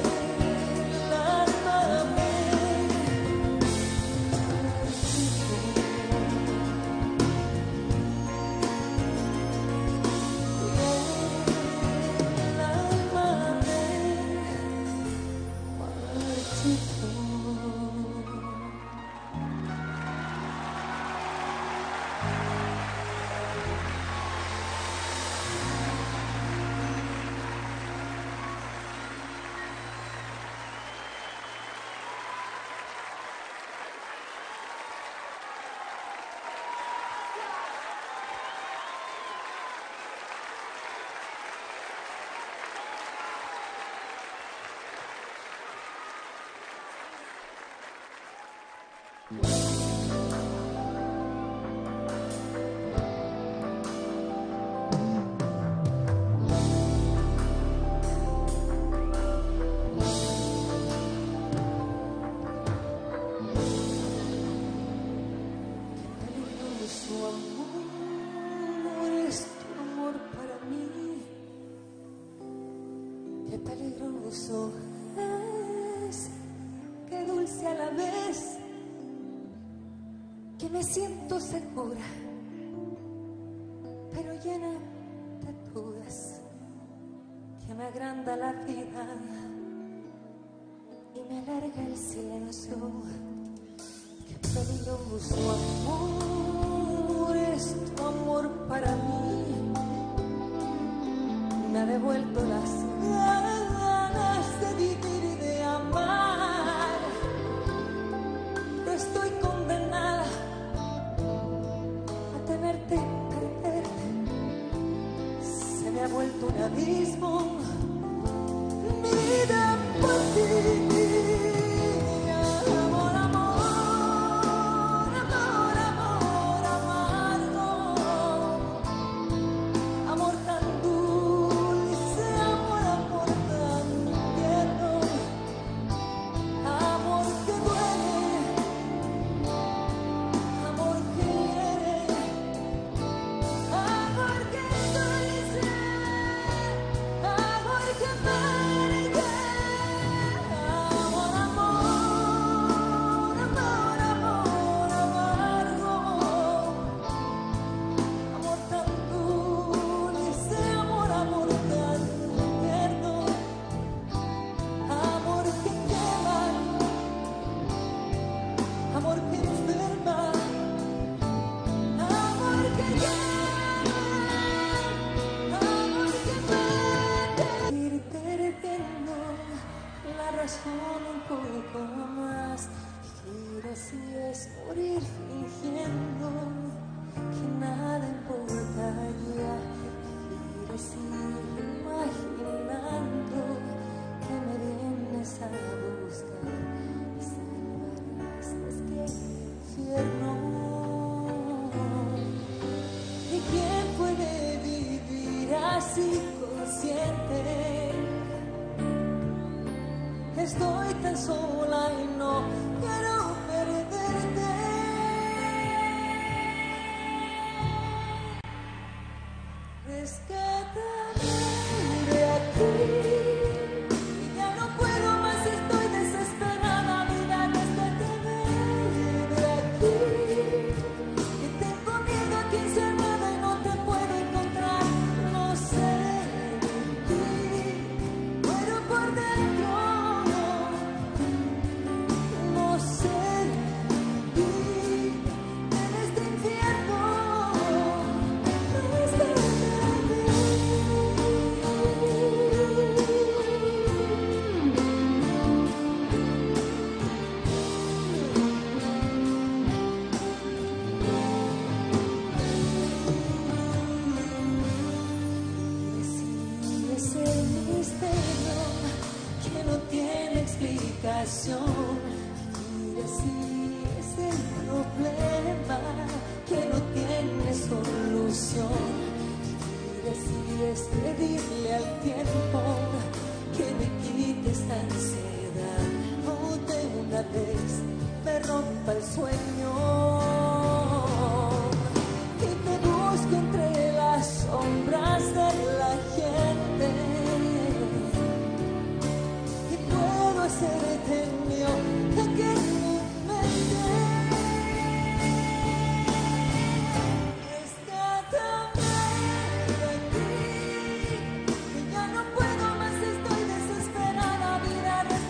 alma me peligroso amor es tu amor para mí. Qué peligroso es, qué dulce a la vez, que me siento segura, pero llena de dudas. que me agranda la vida y me alarga el silencio. Qué peligroso amor es tu amor para mí. Me ha devuelto las ganas de vivir y de amar. Pero estoy condenada a tenerte y perderte. Se me ha vuelto un abismo mi vida por ti. Amor, amor, amor, amor, amargo. Amor tan dulce, amor, amor tan tierno. Amor que duele, amor que hiere, amor que dulce, amor que amarga. Amor, amor, amor, amor, amargo. Amor tan dulce, amor, amor tan tierno. Amor que quema, amor que enferma, amor que llama, amor que mata. Ir perdiendo la razón un poco más. Ir así es morir fingiendo que nada importa ya. Ir así imaginando que me vienes a buscar y salvarás de este infierno. ¿Y quién puede vivir así consciente? Estoy tan sola y no quiero perderte. Rescátame de aquí. Ya no puedo más, estoy desesperada. Vida, rescátame de aquí. Y tengo miedo aquí encerrada y no te puedo encontrar. No sé de ti, muero por dentro. No sé de ti, en este infierno. Es el misterio que no tiene explicación. Y así es el problema que no tiene solución. Y así es pedirle al tiempo que me quite esta ansiedad. O de una vez me rompa el sueño. Y te busco entre las sombras de la gente. Y puedo hacerte mío en que mi mente. Rescátame de aquí. Que ya no puedo más, estoy desesperada. Vida, rescátame.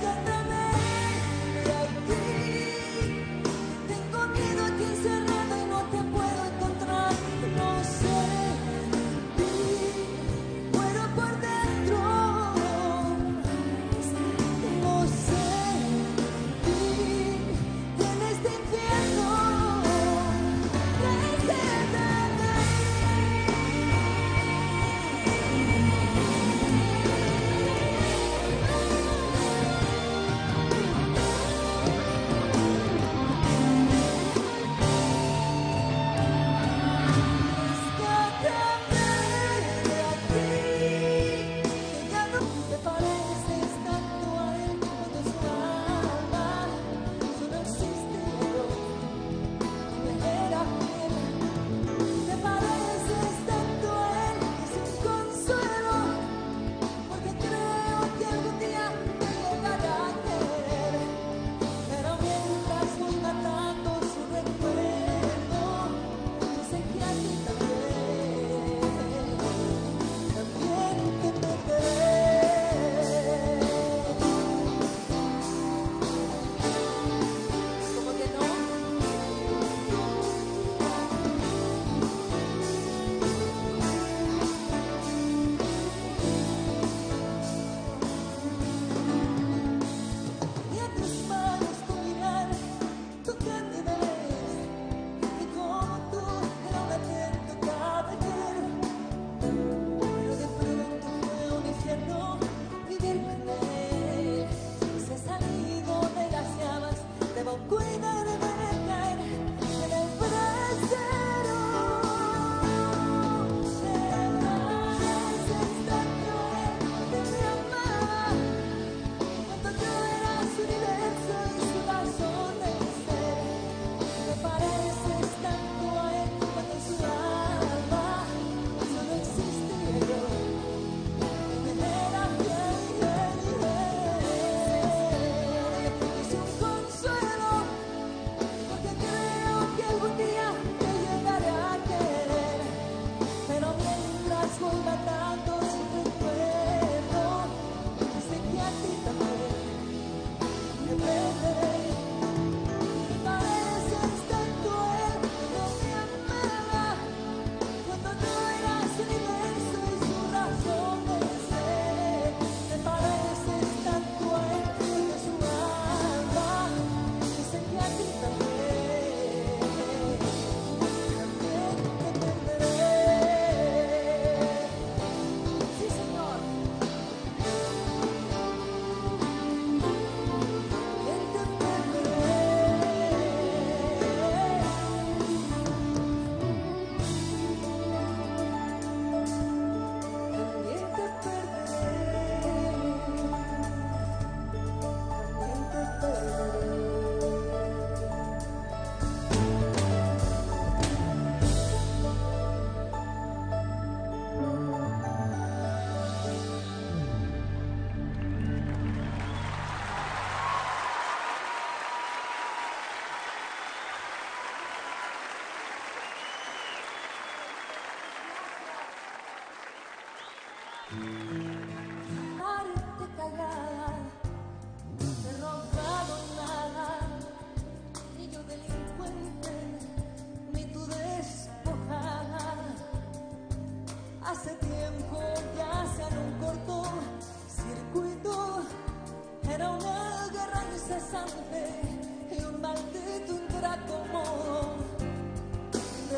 Era una guerra incesante y un maldito ingrato modo de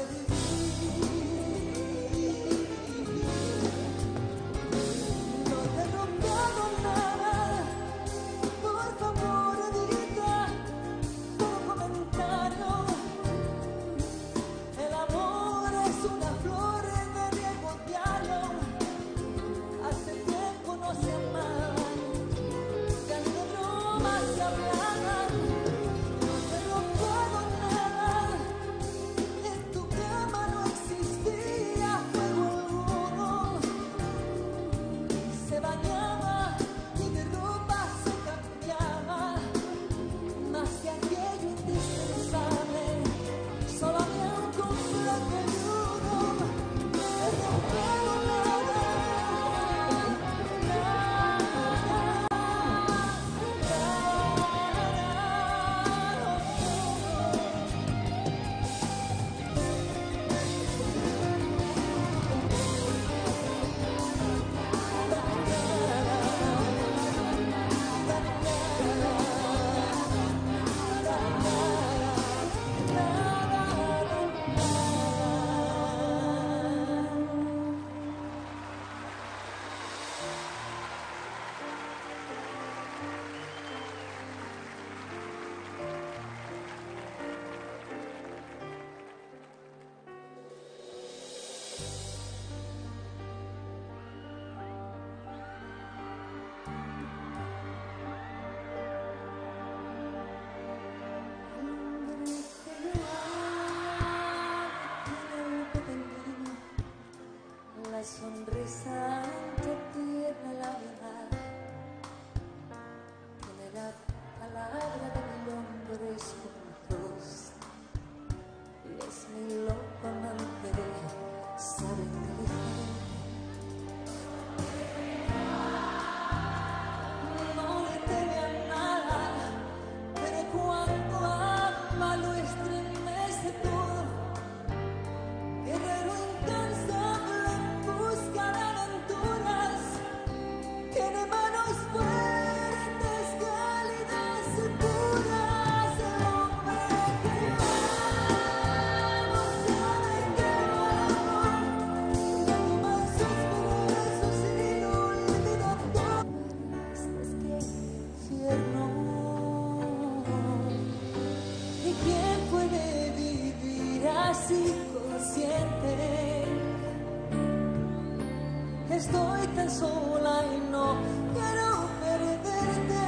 vivir. No te he robado nada, por favor evita todo comentario. El amor es una flor de riego diario. Hace tiempo no se amaban, ya ni de bromas se hablaban. No te he robado nada, en tu cama no existía fuego alguno. Se bañaba y de ropa se cambiaba, más que aquello indispensable. Solo había un completo y uno. No te he robado nada, la sonrisa que tiene la verdad, tiene la palabra de mil hombres juntos, y es mi loco amante, sabe inteligente. No le teme a nada, pero cuando ama lo estremece todo. Guerrero incansable en busca de aventuras, tiene manos fuertes, cálidas y puras. El hombre que amo sabe que amo, que toma sus besos y lo olvida todo. Es que infierno. ¿Y quién puede vivir así consciente? Estoy tan sola y no quiero perderte.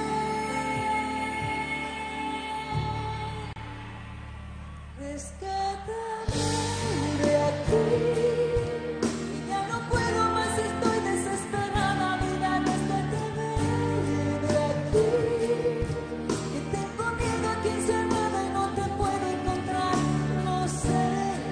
Rescátame de aquí. Y ya no puedo más, estoy desesperada. Vida, rescátame de aquí. Y tengo miedo a que se mueva y no te puedo encontrar. No sé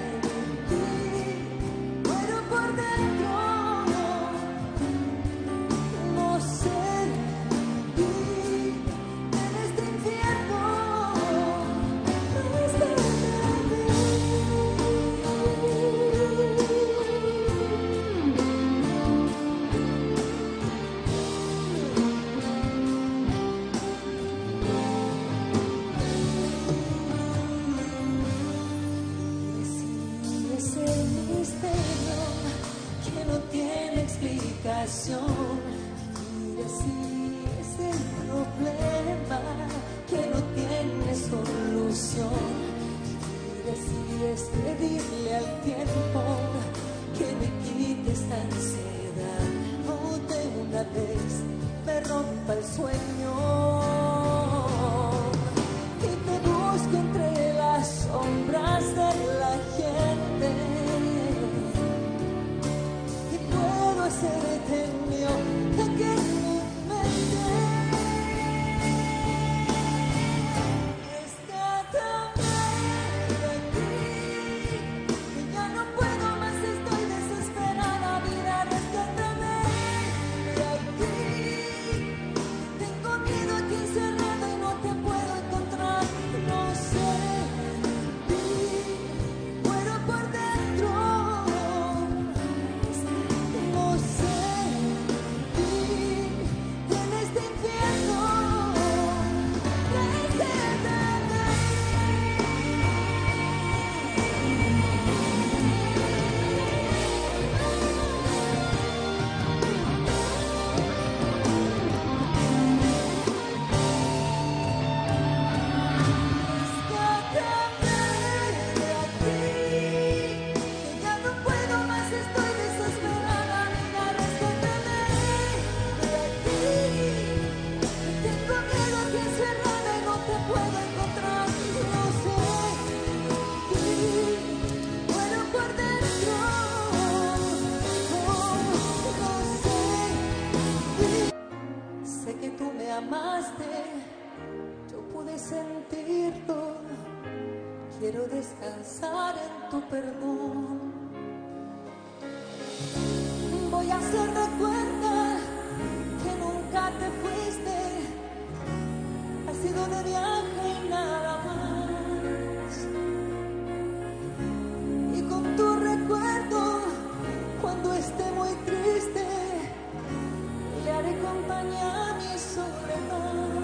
que tú me amaste, yo pude sentirlo. Quiero descansar en tu perdón. Voy a hacer recuerda que nunca te fuiste. Has sido de viaje y nada más. Y con tu recuerdo, cuando esté muy triste, le haré compañía a mi soledad.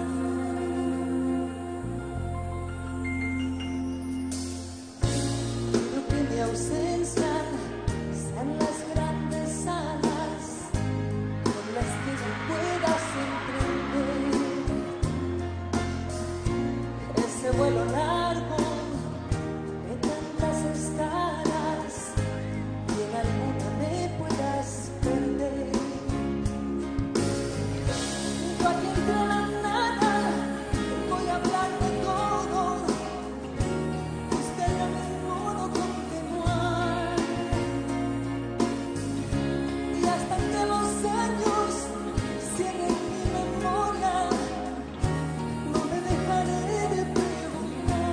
Quiero que mi ausencia sean las grandes alas con las que tú puedas emprender ese vuelo largo de tantas escalas y en alguna me puedas perder. Yo aquí entre la nada voy a hablar de todo, buscaré mi modo continuar y hasta que los años cierren mi memoria no me dejaré de preguntar.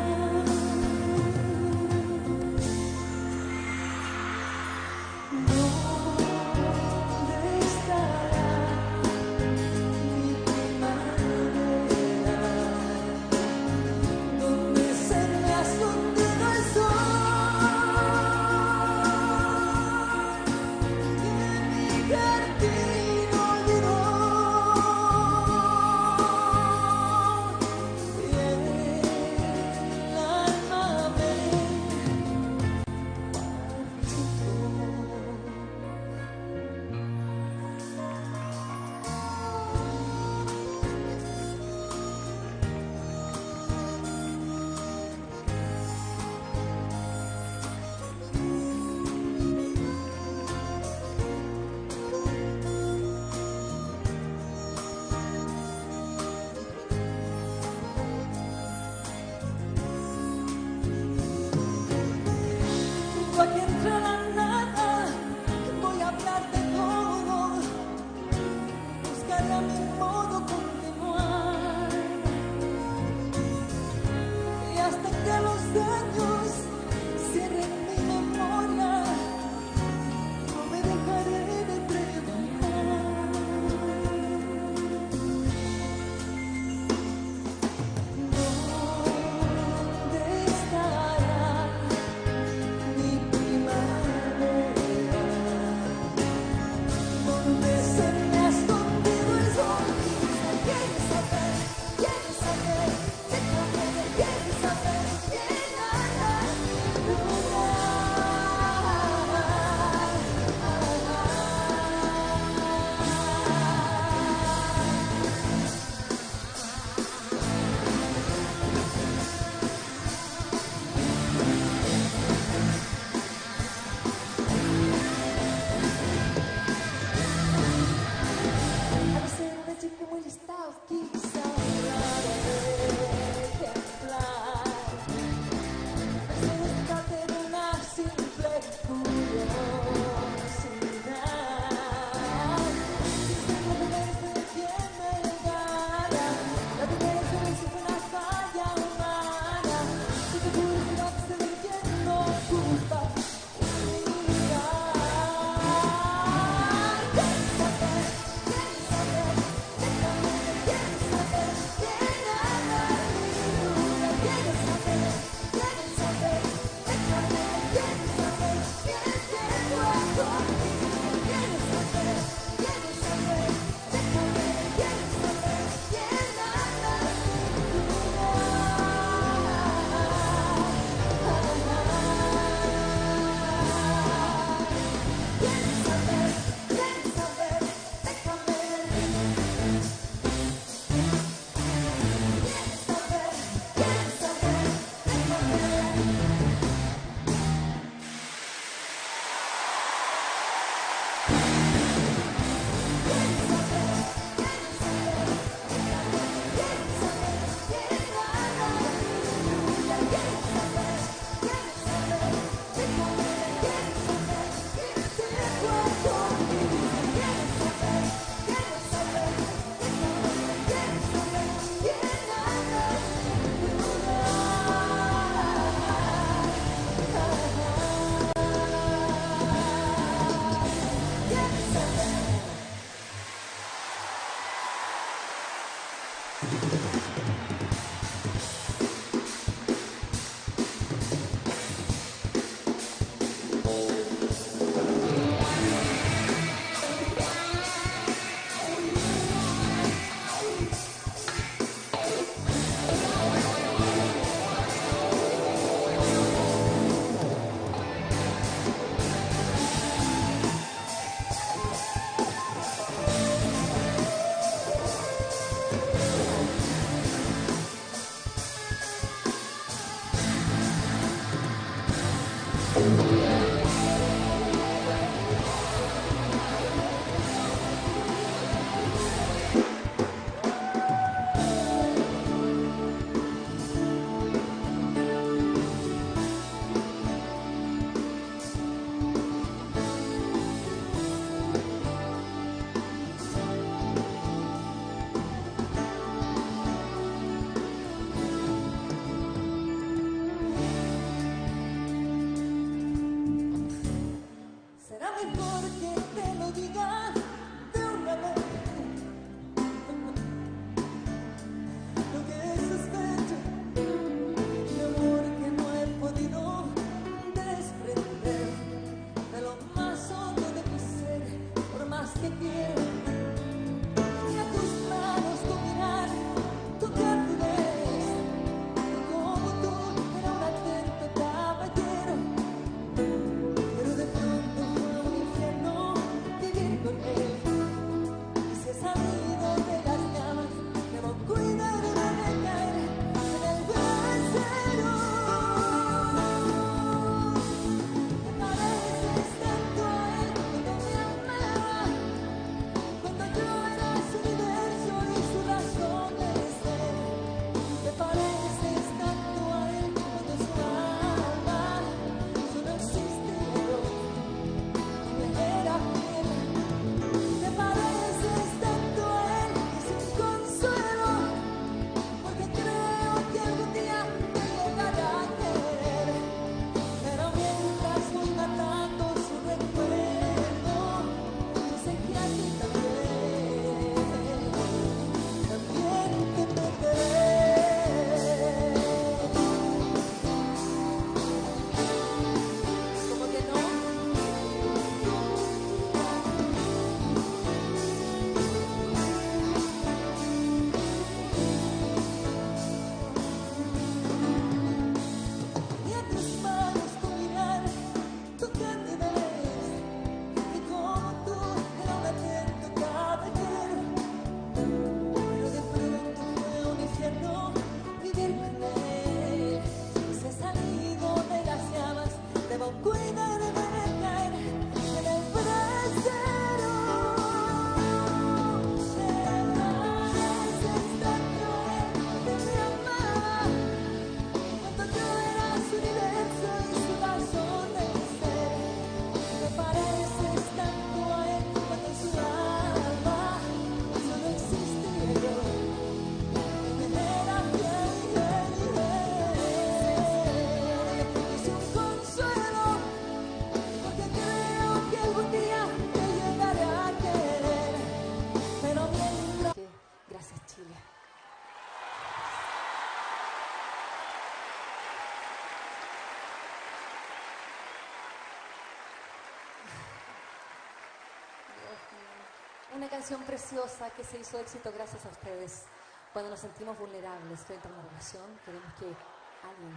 Una canción preciosa que se hizo éxito gracias a ustedes. Cuando nos sentimos vulnerables frente a una relación, queremos que alguien...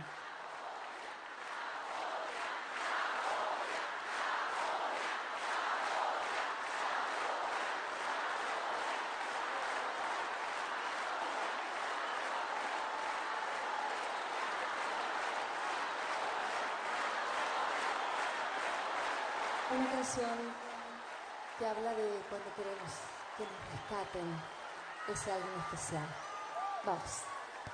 Una canción que habla de cuando queremos que nos rescaten ese alguien especial. Vamos.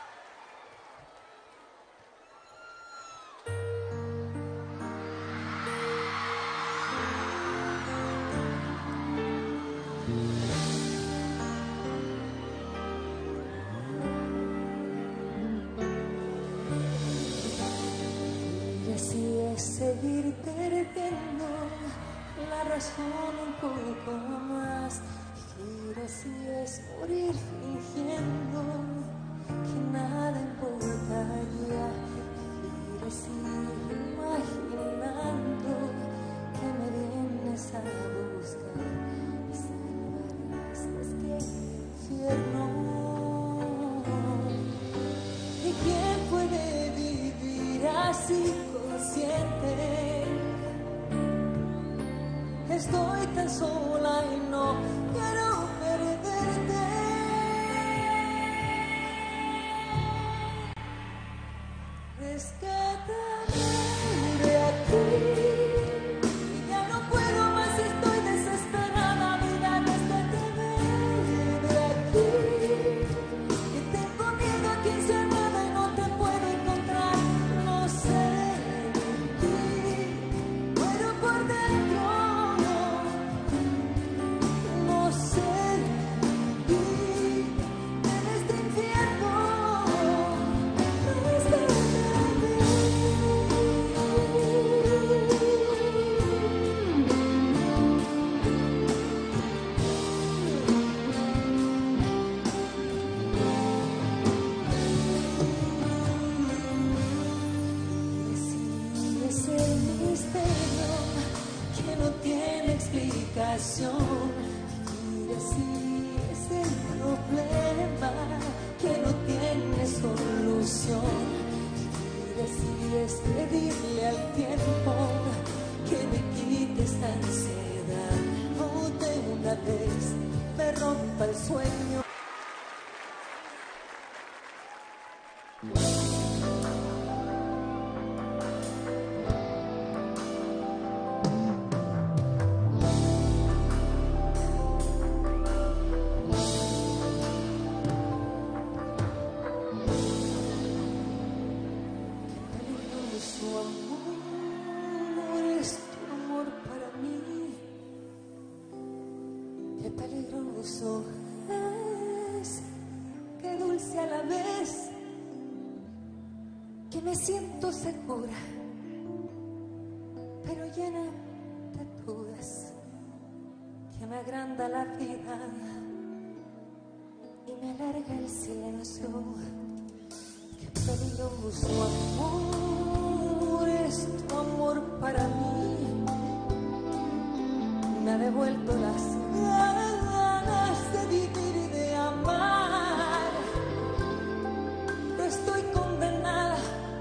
Y así es seguir perdiendo la razón un poco más. Y así es morir fingiendo que nada importa ya. Y así imaginando que me vienes a buscar y salvarás de este infierno. ¿Y quién puede vivir así consciente? Estoy tan sola y no quiero perderte. Rescátame de aquí. Y ya no puedo más, estoy desesperada. Vida, rescátame de aquí. Y tengo miedo aquí encerrada y no te puedo encontrar. No sé de ti, muero por dentro. No sé de ti, en este infierno. Sí, es el misterio que no tiene explicación. Y así es el problema que no tiene solución. Y así es pedirle al tiempo que me quite esta ansiedad. O de una vez me rompa el sueño. Su amor es tu amor para mí. Qué peligroso es, qué dulce a la vez, que me siento segura, pero llena de dudas, que me agranda la vida y me alarga el silencio. Qué peligroso amor es tu amor para mí. Me ha devuelto las ganas de vivir y de amar. No estoy condenada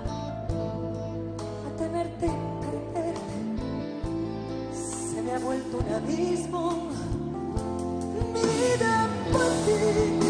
a tenerte, perderte. Se me ha vuelto un abismo mi vida por ti.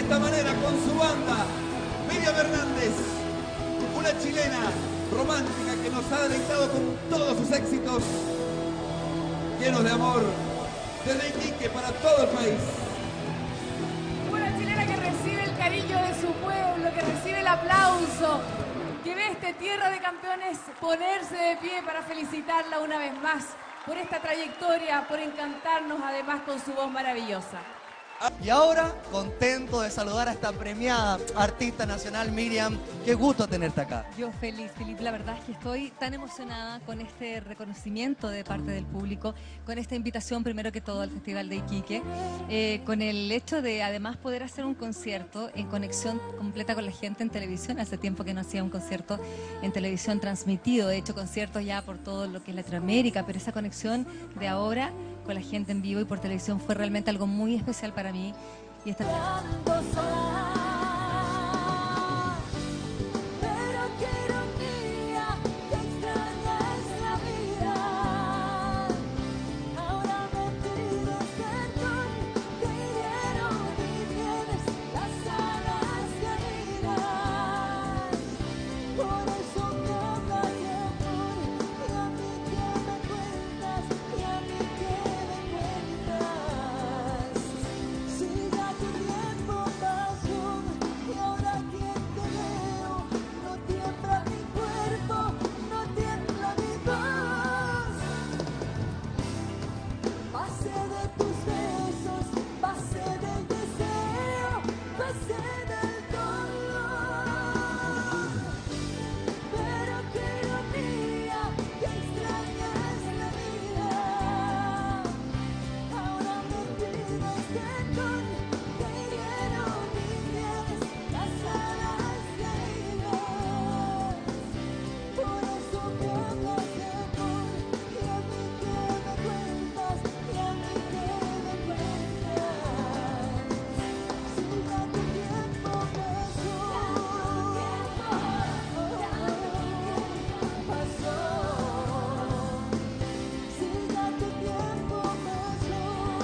esta manera con su banda, Miriam Hernández, una chilena romántica que nos ha deleitado con todos sus éxitos, llenos de amor, desde Iquique para todo el país. Una chilena que recibe el cariño de su pueblo, que recibe el aplauso, que ve esta tierra de campeones ponerse de pie para felicitarla una vez más por esta trayectoria, por encantarnos además con su voz maravillosa. Y ahora, contento de saludar a esta premiada artista nacional, Miriam. Qué gusto tenerte acá. Yo feliz, Felipe. La verdad es que estoy tan emocionada con este reconocimiento de parte del público, con esta invitación primero que todo al Festival de Iquique, con el hecho de además poder hacer un concierto en conexión completa con la gente en televisión. Hace tiempo que no hacía un concierto en televisión transmitido, he hecho conciertos ya por todo lo que es Latinoamérica, pero esa conexión de ahora con la gente en vivo y por televisión fue realmente algo muy especial para mí. Y esta... Pero quiero un día que extrañes la vida. Ahora me pides perdón, que hirieron mis bienes, las alas caídas. Por eso me hablas de amor, y a mí que me cuentas, y a mí que me cuentas. Si ya tu tiempo pasó, y ahora que te veo, no tiembla mi cuerpo, no tiembla mi voz. Pasé de tus besos, pasé del deseo, pasé del dolor. Pero quiero un día que extrañes la vida. Ahora me pides perdón, que hirieron mis bienes, las alas caídas. Por eso me hablas de amor, y a mí que me cuentas, y a mí que me cuentas. Si ya tu tiempo pasó, si ya tu tiempo pasó,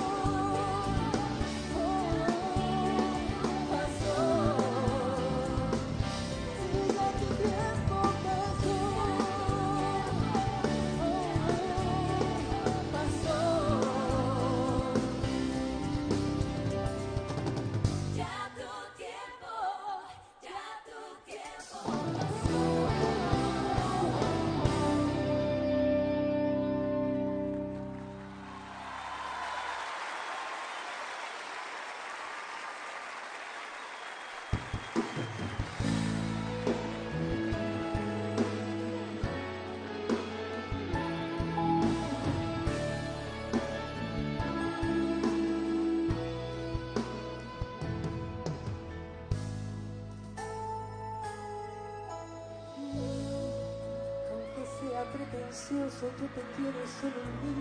aunque sea pretencioso, yo te quiero solo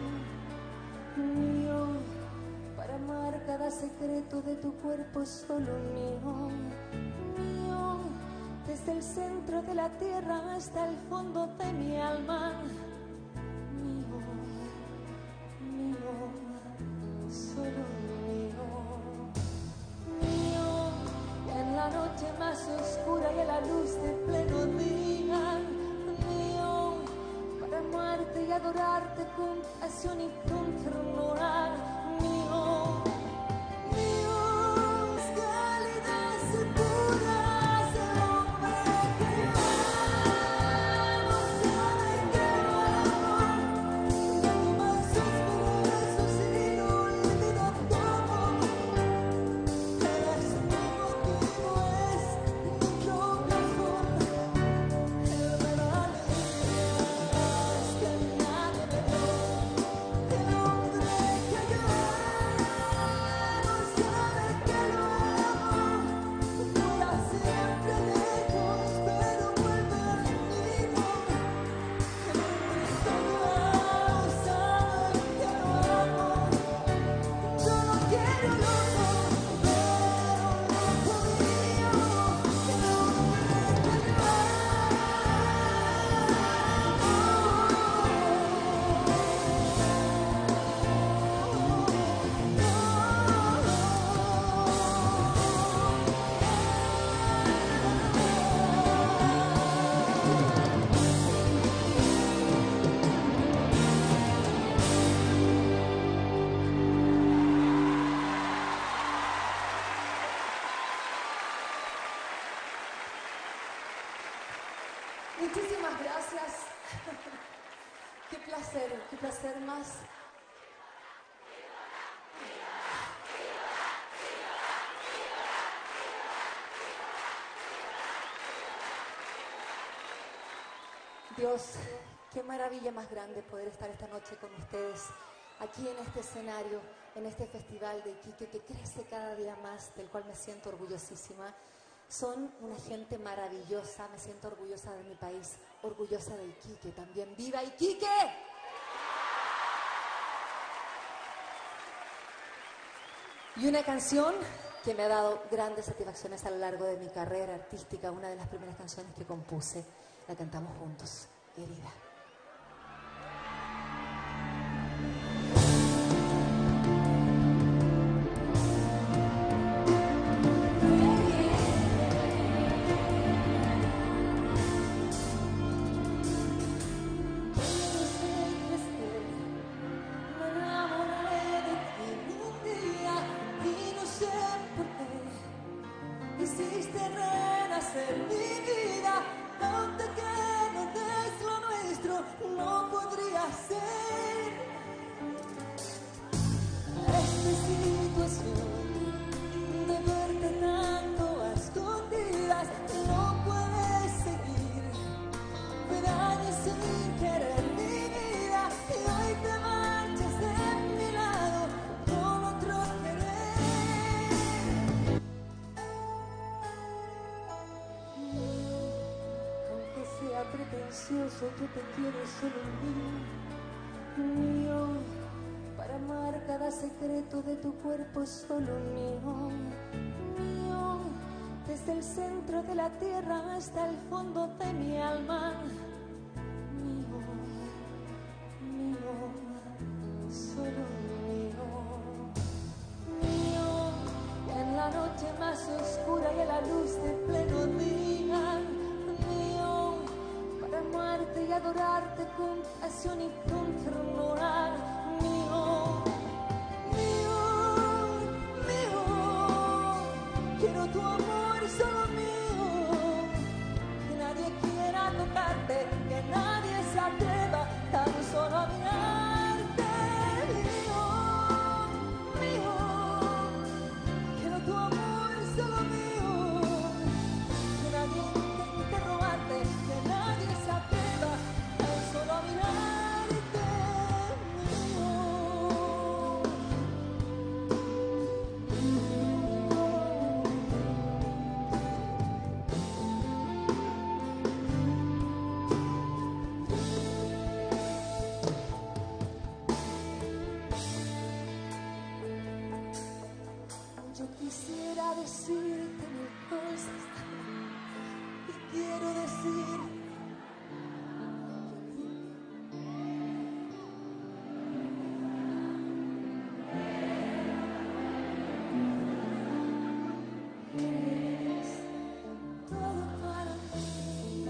mío, para amar cada secreto de tu cuerpo solo mío, desde el centro de la tierra hasta el fondo de mi alma, mío, solo mío, en la noche más oscura y a la luz de pleno día, mío, para amarte y adorarte con pasión y con ternura, mío, cálidas y puras, el hombre que yo amo sabe que amo, y amo más sus besos y no olvido todo. Eres mi motivo, es mucho mejor. El verano es que nadie me dio, el hombre que yo Muchísimas gracias. Qué placer más. Dios, qué maravilla más grande poder estar esta noche con ustedes, aquí en este escenario, en este festival de Iquique que crece cada día más, del cual me siento orgullosísima. Son una gente maravillosa, me siento orgullosa de mi país, orgullosa de Iquique también. ¡Viva Iquique! Y una canción que me ha dado grandes satisfacciones a lo largo de mi carrera artística, una de las primeras canciones que compuse, la cantamos juntos, Herida. Hiciste renacer mi vida, aunque que no des lo nuestro, no podría ser. Esta situación de verte tanto a escondidas no puede seguir. Me dañas sin querer mi vida y hoy te marchas de mi lado con otro querer. Aunque sea pretencioso, yo te quiero solo mío, para amar cada secreto de tu cuerpo solo mío, desde el centro de la tierra hasta el fondo de mi alma, mío, solo mío, en la noche más oscura y a la luz de pleno día, mío, para amarte y adorarte con pasión y con ternura, mío, quiero tu amor solo mío, que nadie quiera tocarte, que nadie se atreva tan solo a mirarte, mío, quiero tu amor solo mío, que nadie intente robarte, que nadie se atreva tan solo a mirarte, mío. Yo quisiera decirte mil cosas y quiero decir que eres todo para mí.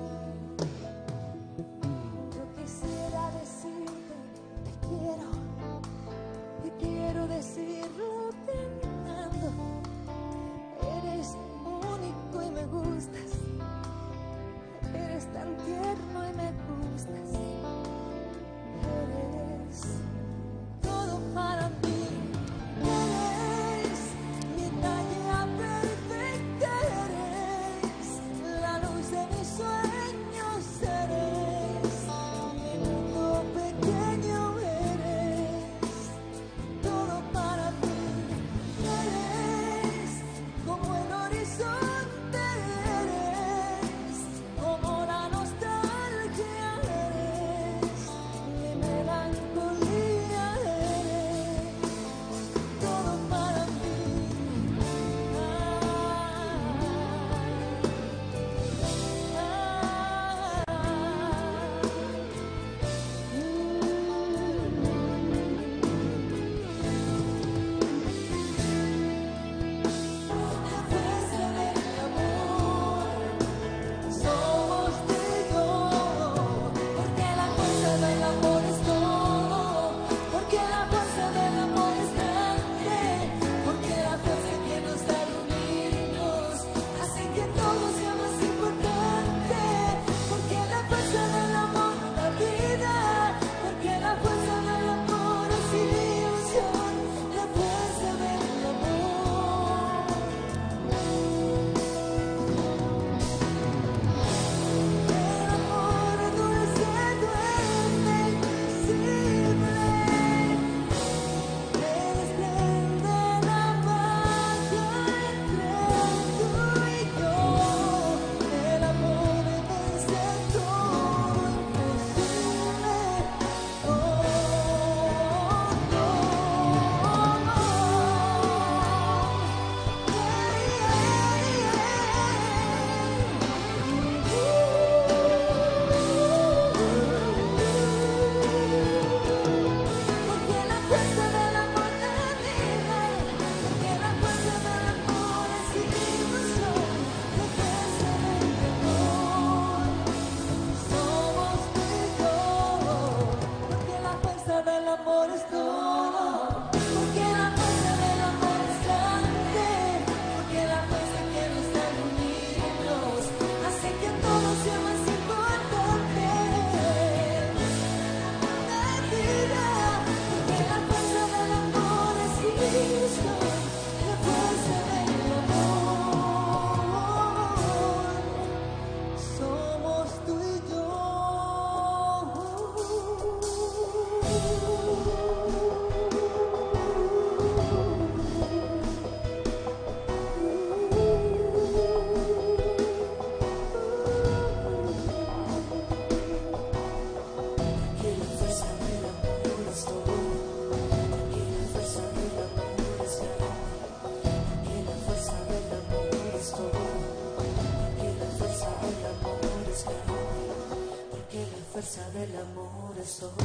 Yo quisiera decirte te quiero decirlo cantando. Eres único y me gustas, fuerza del amor es todo.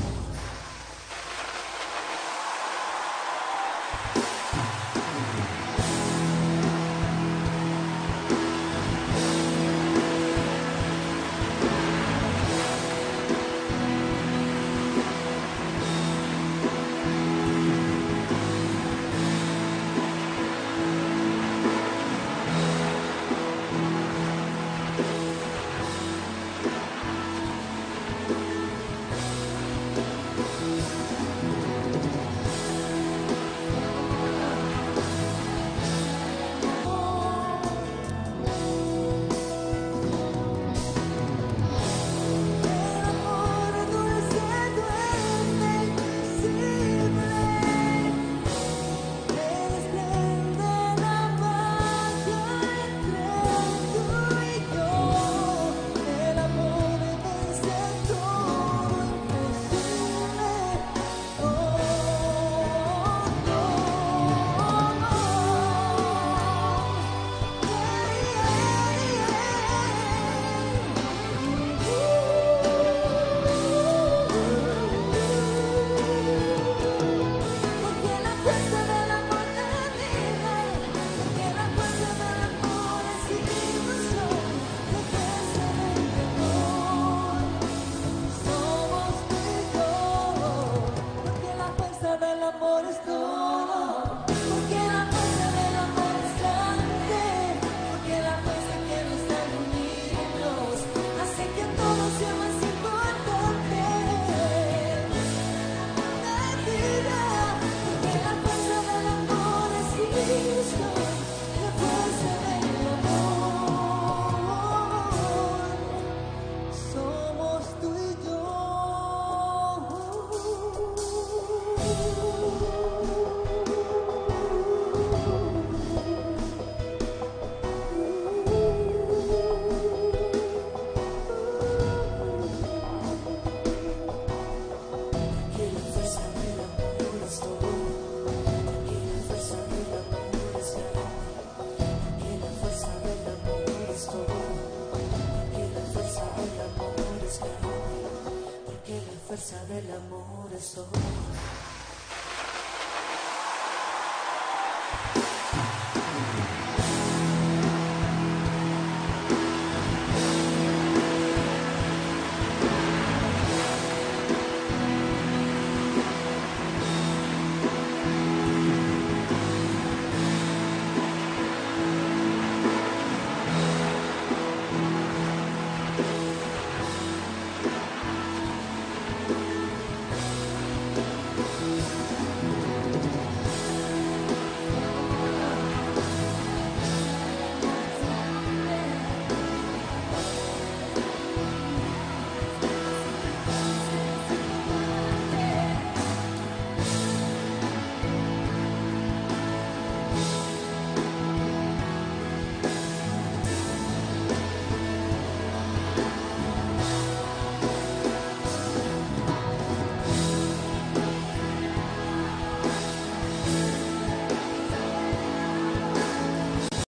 Fuerza del amor es todo.